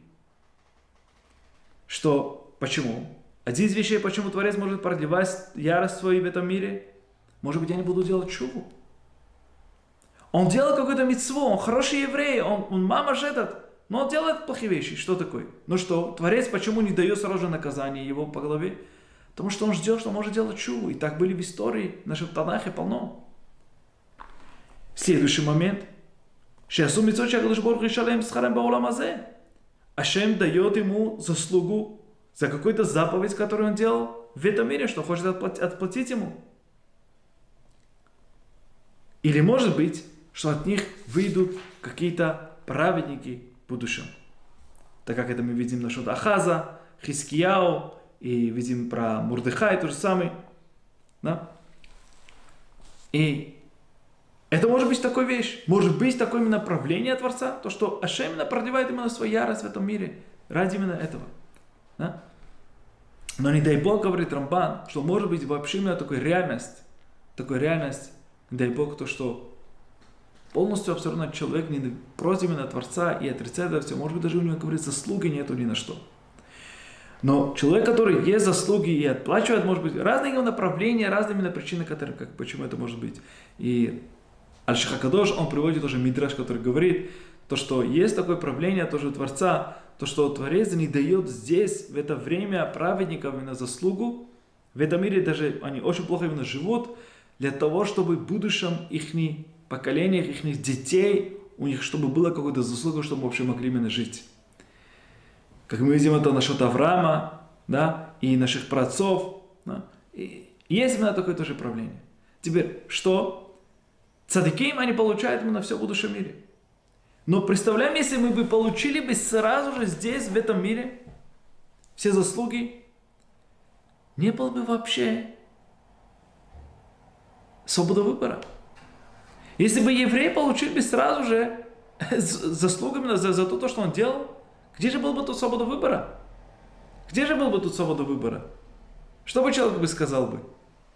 Что, почему? Один из вещей, почему Творец может продлевать ярость свою в этом мире, может быть, я не буду делать чуву. Он делает какую-то мицву, он хороший еврей, он, он мамаш этот, но он делает плохие вещи. Что такое? Ну что, Творец почему не дает сразу же наказание его по голове? Потому что он ждет, что он может делать чуву. И так были в истории, в нашем Танахе полно. Следующий момент. Шеасу мицвот шакадош барух ху ишалем схарем баолам азе. Ашем дает ему заслугу за какую-то заповедь, которую он делал в этом мире, что хочет отплатить, отплатить ему. Или может быть, что от них выйдут какие-то праведники в будущем. Так как это мы видим насчет Ахаза, Хискияу, и видим про Мурдехай, то же самое. Да? И это может быть такая вещь, может быть такое именно правление Творца, то, что Ашем именно продлевает именно свою ярость в этом мире, ради именно этого. Да? Но не дай Бог, говорит Рамбан, что может быть вообще именно такая реальность, такая реальность, не дай Бог, то, что полностью абсолютно человек не против именно Творца и отрицает это все, может быть даже у него, говорит, заслуги нету ни на что. Но человек, который есть заслуги и отплачивает, может быть, разные его направления, разные именно причины, которые, как, почему это может быть. И Аль-Шах ха-Кадош, он приводит тоже Мидраш, который говорит, то, что есть такое правление тоже Творца, то, что Творец не дает здесь, в это время, праведникам именно заслугу. В этом мире даже они очень плохо именно живут, для того, чтобы в будущем их поколениях, их детей, у них, чтобы было какая-то заслуга, чтобы вообще могли именно жить. Как мы видим это насчет Авраама, да, и наших праотцов, Да? И есть именно такое тоже правление. Теперь, что? Цадиким, они получают именно все в будущем мире. Но представляем, если мы бы получили бы сразу же здесь, в этом мире, все заслуги, не было бы вообще свободы выбора. Если бы еврей получил бы сразу же заслугами за, за то, что он делал, где же был бы тут свобода выбора? Где же был бы тут свобода выбора? Что бы человек бы сказал бы?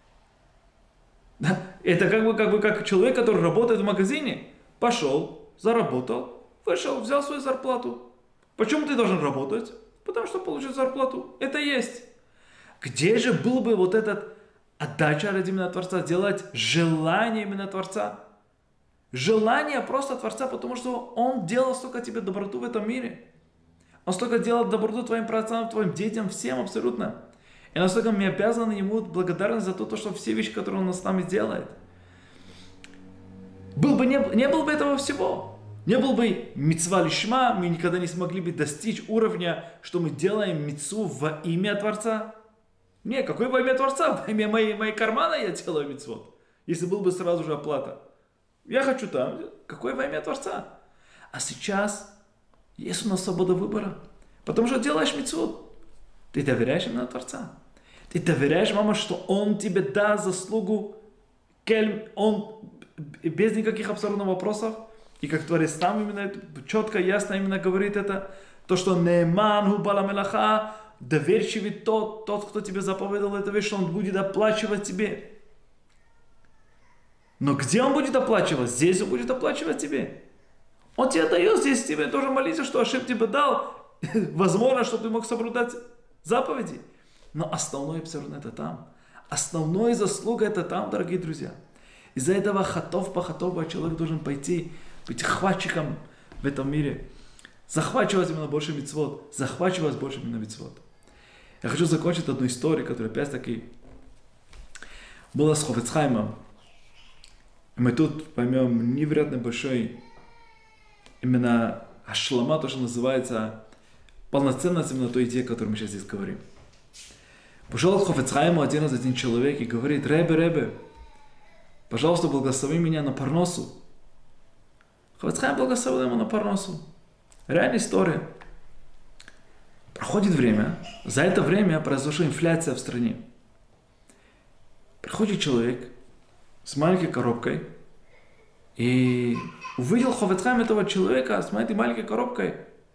Это как бы, как бы как человек, который работает в магазине. Пошел, заработал, вышел, взял свою зарплату. Почему ты должен работать? Потому что получить зарплату. Это есть. Где же был бы вот этот отдача ради именно Творца, делать желание именно Творца? Желание просто Творца, потому что Он делал столько тебе доброту в этом мире. Он столько делал доброту твоим праотцам, твоим детям, всем абсолютно. И настолько мы обязаны Ему благодарность за то, что все вещи, которые Он с нами делает. Был бы, не, не было бы этого всего. Не был бы мицва лишма, мы никогда не смогли бы достичь уровня, что мы делаем мицву во имя Творца. Не, какое во имя Творца? Во имя моей, моей кармана я делаю мицвот. Если был бы сразу же оплата. Я хочу там. Какое во имя Творца? А сейчас есть у нас свобода выбора. Потому что делаешь мицвот. Ты доверяешь именно Творца. Ты доверяешь, мама, что Он тебе даст заслугу. Он без никаких абсолютно вопросов. И как Творец там именно четко, ясно именно говорит это. То, что Нееман хубала мелаха, доверчивый тот, тот, кто тебе заповедал эту вещь, что он будет оплачивать тебе. Но где он будет оплачивать? Здесь он будет оплачивать тебе. Он тебе дает, здесь тебе тоже молиться, что Ашем тебе дал. Возможно, чтобы ты мог соблюдать заповеди. Но основное все равно это там. Основная заслуга это там, дорогие друзья. Из-за этого хатов по хатову человек должен пойти, быть хватчиком в этом мире. Захвачивать именно больше мицвот. Захвачивать больше именно мицвот. Я хочу закончить одну историю, которая опять-таки была с Хафец Хаимом. И мы тут поймем невероятно большой именно ашлама, то, что называется полноценность именно той идеи, о которой мы сейчас здесь говорим. Пошел к Хафец Хаиму один раз один человек и говорит: Ребе, Ребе, пожалуйста, благослови меня на парносу. Хафец Хаим благословил ему на парносу. Реальная история. Проходит время. За это время произошла инфляция в стране. Приходит человек с маленькой коробкой и увидел Хафец Хаим этого человека с этой маленькой коробкой.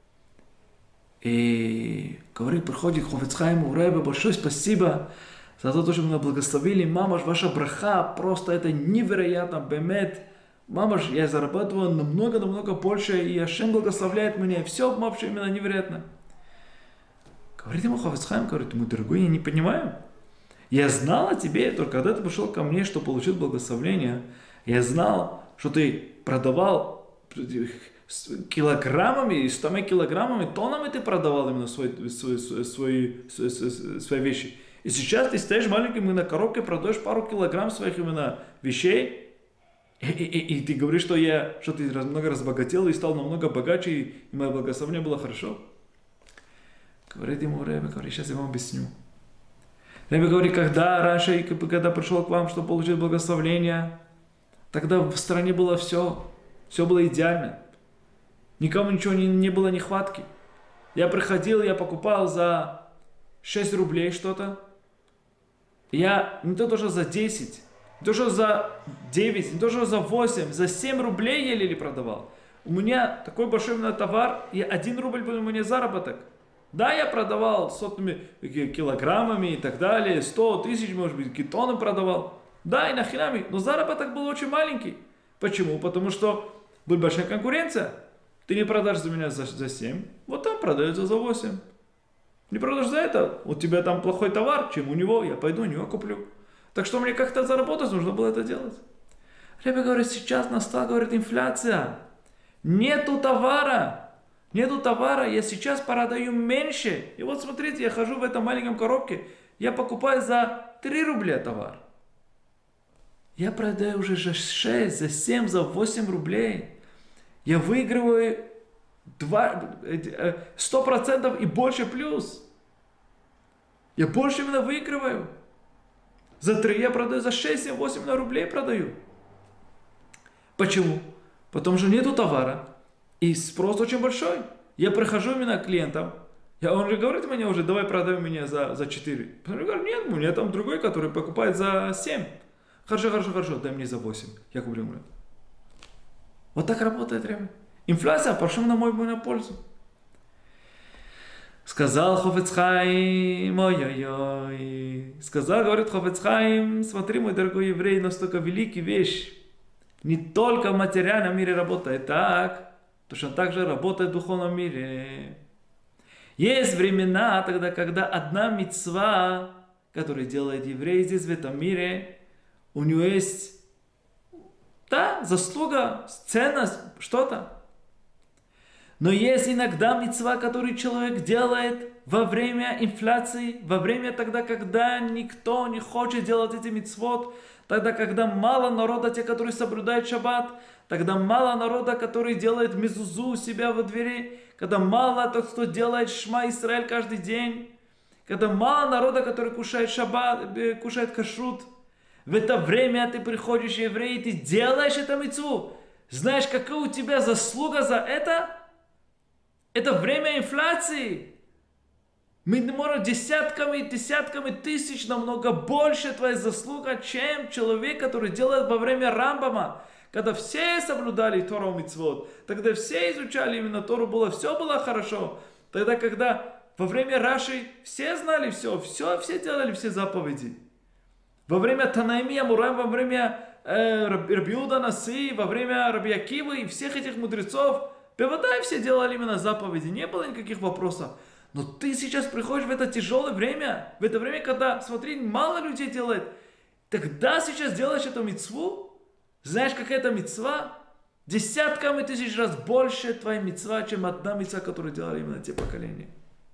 И говорит, приходит к Хафец Хаиму: Ребе, большое спасибо за то, что меня благословили. Мамаш, ваша браха, просто это невероятно, бемет. Мамаш, я зарабатываю намного-намного больше, и Ашем благословляет меня. Все вообще именно невероятно. Говорит ему Хафец Хаим, говорит ему: дорогой, я не понимаю. Я знал о тебе, только когда ты пришел ко мне, что получил благословение, я знал, что ты продавал килограммами, стами килограммами, тоннами ты продавал именно свои, свои, свои, свои, свои вещи. И сейчас ты стоишь маленькой именно коробкой, продаешь пару килограмм своих именно вещей, и, и, и, и ты говоришь, что, я, что ты много разбогател и стал намного богаче, и мое благословение было хорошо. Говорит ему Ребе, говорит, сейчас я вам объясню. Ребе говорит, когда раньше, когда пришел к вам, чтобы получить благословение, тогда в стране было все, все было идеально. Никому ничего не, не было нехватки. Я приходил, я покупал за шесть рублей что-то. Я не то что за десять, не то что за девять, не то что за восемь, за семь рублей еле продавал. У меня такой большой именно товар, и один рубль был у меня заработок. Да, я продавал сотнями килограммами и так далее, сто тысяч, может быть, тонны продавал. Да, и нахинами, но заработок был очень маленький. Почему? Потому что была большая конкуренция. Ты не продашь за меня за, за семь, вот там продается за восемь. Не продашь за это, у тебя там плохой товар, чем у него, я пойду у него куплю. Так что мне как-то заработать нужно было это делать. Ребе говорит, сейчас настала, говорит, инфляция. Нету товара. Нету товара, я сейчас продаю меньше. И вот смотрите, я хожу в этом маленьком коробке, я покупаю за три рубля товар. Я продаю уже за шесть, за семь, за восемь рублей. Я выигрываю сто процентов и больше плюс. Я больше именно выигрываю. За три я продаю, за шесть, семь, восемь рублей продаю. Почему? Потому что нету товара. И спрос очень большой. Я прихожу именно к клиентам. Я, он же говорит мне уже, давай продай меня за, за четыре. Я говорю, нет, у меня там другой, который покупает за семь. Хорошо, хорошо, хорошо, дай мне за восемь. Я куплю. Говорю. Вот так работает время. Инфляция пошла на мою, мою пользу. Сказал Хофец Хаим, ой-ой-ой. Сказал, говорит Хофец Хаим, смотри, мой дорогой еврей, настолько великая вещь. Не только в материальном мире работает так, точно так же работает в духовном мире. Есть времена тогда, когда одна мицва, которую делает еврей здесь, в этом мире, у него есть, да, заслуга, ценность, что-то. Но есть иногда мицва, которую человек делает во время инфляции, во время тогда, когда никто не хочет делать эти мицвот, тогда, когда мало народа, те, которые соблюдают шаббат, тогда мало народа, который делает мезузу у себя во двери, когда мало тот, кто делает Шма Исраэль каждый день, когда мало народа, который кушает шаббат, кушает кашрут, в это время ты приходишь, еврей, и ты делаешь это мицву. Знаешь, какая у тебя заслуга за это? Это время инфляции. Мы можем десятками, десятками тысяч, намного больше твоя заслуга, чем человек, который делает во время Рамбама. Когда все соблюдали Тору мицвот, тогда все изучали именно Тору, было, все было хорошо. Тогда, когда во время Раши все знали все, все, все делали все заповеди. Во время Танаимия, Мурам, во время э, Раби Иуда Наси, во время Раби Акивы и всех этих мудрецов, Бевадай все делали именно заповеди, не было никаких вопросов. Но ты сейчас приходишь в это тяжелое время, в это время, когда, смотри, мало людей делает, тогда сейчас делаешь эту мицву, знаешь, какая это мицва? Десятками тысяч раз больше твоя мицва, чем одна мицва, которую делали именно те поколения.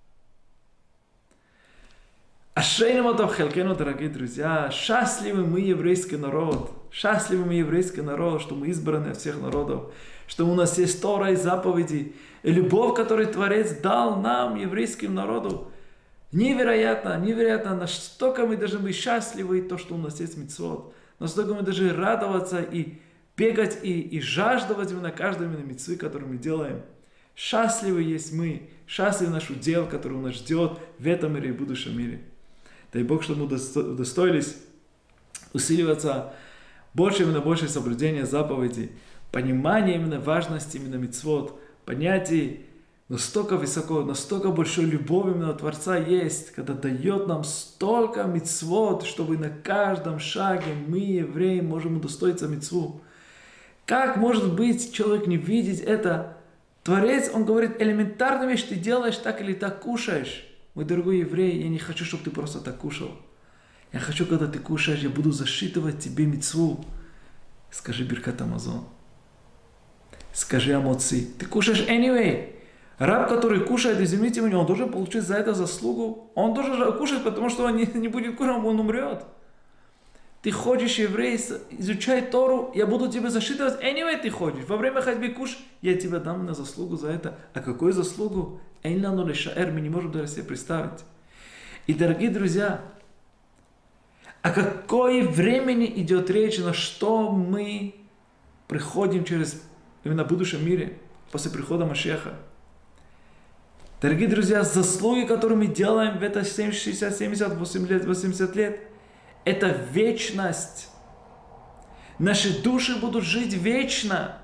Ашейну матов хелкену, дорогие друзья, счастливы мы, еврейский народ, счастливы мы, еврейский народ, что мы избраны от всех народов, что у нас есть Тора и заповеди, и любовь, которую Творец дал нам, еврейским народу. Невероятно, невероятно, настолько мы должны быть счастливы, то, что у нас есть мицвот, настолько мы должны радоваться и бегать, и, и жаждать именно каждой именно мицвы, которую мы делаем. Счастливы есть мы, счастлив наш удел, который нас ждет в этом мире и в будущем мире. Дай Бог, чтобы мы удостоились усиливаться больше, именно больше соблюдения заповедей, понимания именно важности именно мицвот, понятий настолько высоко, настолько большой любовь именно Творца есть, когда дает нам столько мицвот, чтобы на каждом шаге мы, евреи, можем удостоиться мицву. Как может быть человек не видеть это? Творец, он говорит, элементарную вещь ты делаешь так или так кушаешь. Мой дорогой еврей, я не хочу, чтобы ты просто так кушал. Я хочу, когда ты кушаешь, я буду засчитывать тебе мицву. Скажи Биркат Амазон. Скажи Амоци. Ты кушаешь anyway. Раб, который кушает, извините меня, он должен получить за это заслугу. Он должен кушать, потому что он не, не будет кушать, он умрет. Ты ходишь, еврей, изучай Тору, я буду тебе засчитывать. Anyway, ты ходишь. Во время ходьбы кушай, я тебе дам на заслугу за это. А какую заслугу? Эйнлану лешаэр, мы не можем даже себе представить. И, дорогие друзья, о какое времени идет речь, на что мы приходим через, именно в будущем мире, после прихода Машеха. Дорогие друзья, заслуги, которые мы делаем в это шестьдесят, семьдесят, восемьдесят лет, это вечность. Наши души будут жить вечно.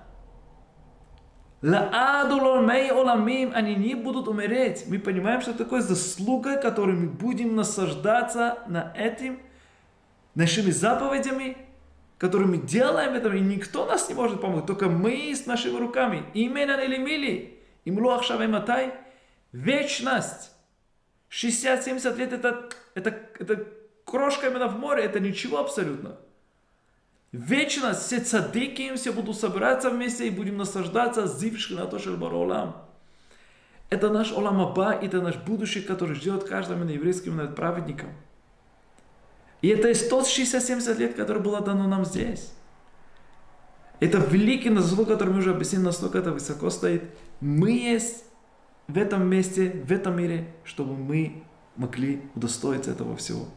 Они не будут умереть. Мы понимаем, что такое заслуга, которой мы будем наслаждаться на этим, нашими заповедями, которые мы делаем это, и никто нас не может помочь, только мы с нашими руками. Именно или мили, имлу ахшав матай, вечность. шестьдесят-семьдесят лет это, это, это крошка именно в море, это ничего абсолютно. Вечность, все цадыки, все будут собираться вместе и будем наслаждаться зивши на то, шельбар олам. Это наш олам аба, это наш будущее, который ждет каждого именно еврейским именно праведником. И это из тот шестьдесят-семьдесят лет, которое было дано нам здесь. Это великий заслуг, который мы уже объяснили, настолько это высоко стоит. Мы есть в этом месте, в этом мире, чтобы мы могли удостоиться этого всего.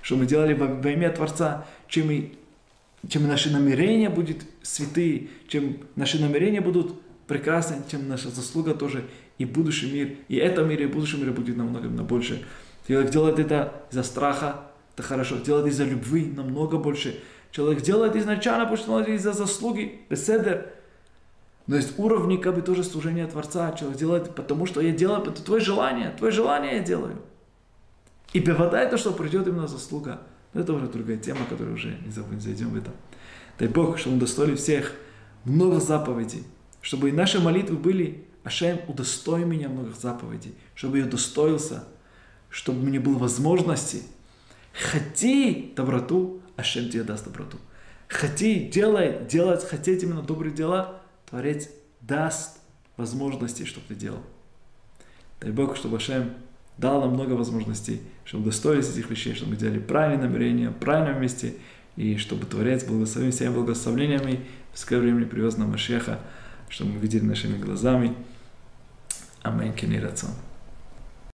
что мы делали во, во имя Творца, чем, мы, чем наши намерения будут святые, чем наши намерения будут прекрасны, чем наша заслуга тоже и будущий мир, и это мир, и будущий мир будет намного, намного больше. Человек делает это из-за страха, это хорошо, делает из-за любви намного больше. Человек делает изначально, потому что из-за заслуги, беседер. Но есть уровни, как бы тоже служения Творца. Человек делает, потому что я делаю, это твое желание, твое желание я делаю. И бывает то, что придет именно заслуга. Но это уже другая тема, которую уже не зайдем в это. Дай Бог, чтобы мы удостоили всех много заповедей, чтобы и наши молитвы были: Ашем, удостой меня многих заповедей, чтобы я удостоился, чтобы мне было возможности. Хоти доброту, Ашем тебе даст доброту. Хоти, делай, делать, хотеть именно добрые дела, Творец даст возможности, чтобы ты делал. Дай Бог, чтобы Ашем дал нам много возможностей, чтобы удостоились этих вещей, чтобы мы делали правильные намерения, в правильном месте, и чтобы Творец благословил всеми благословениями, в скорое время привез нам Машеха, чтобы мы видели нашими глазами. Аминь. Кени рацон.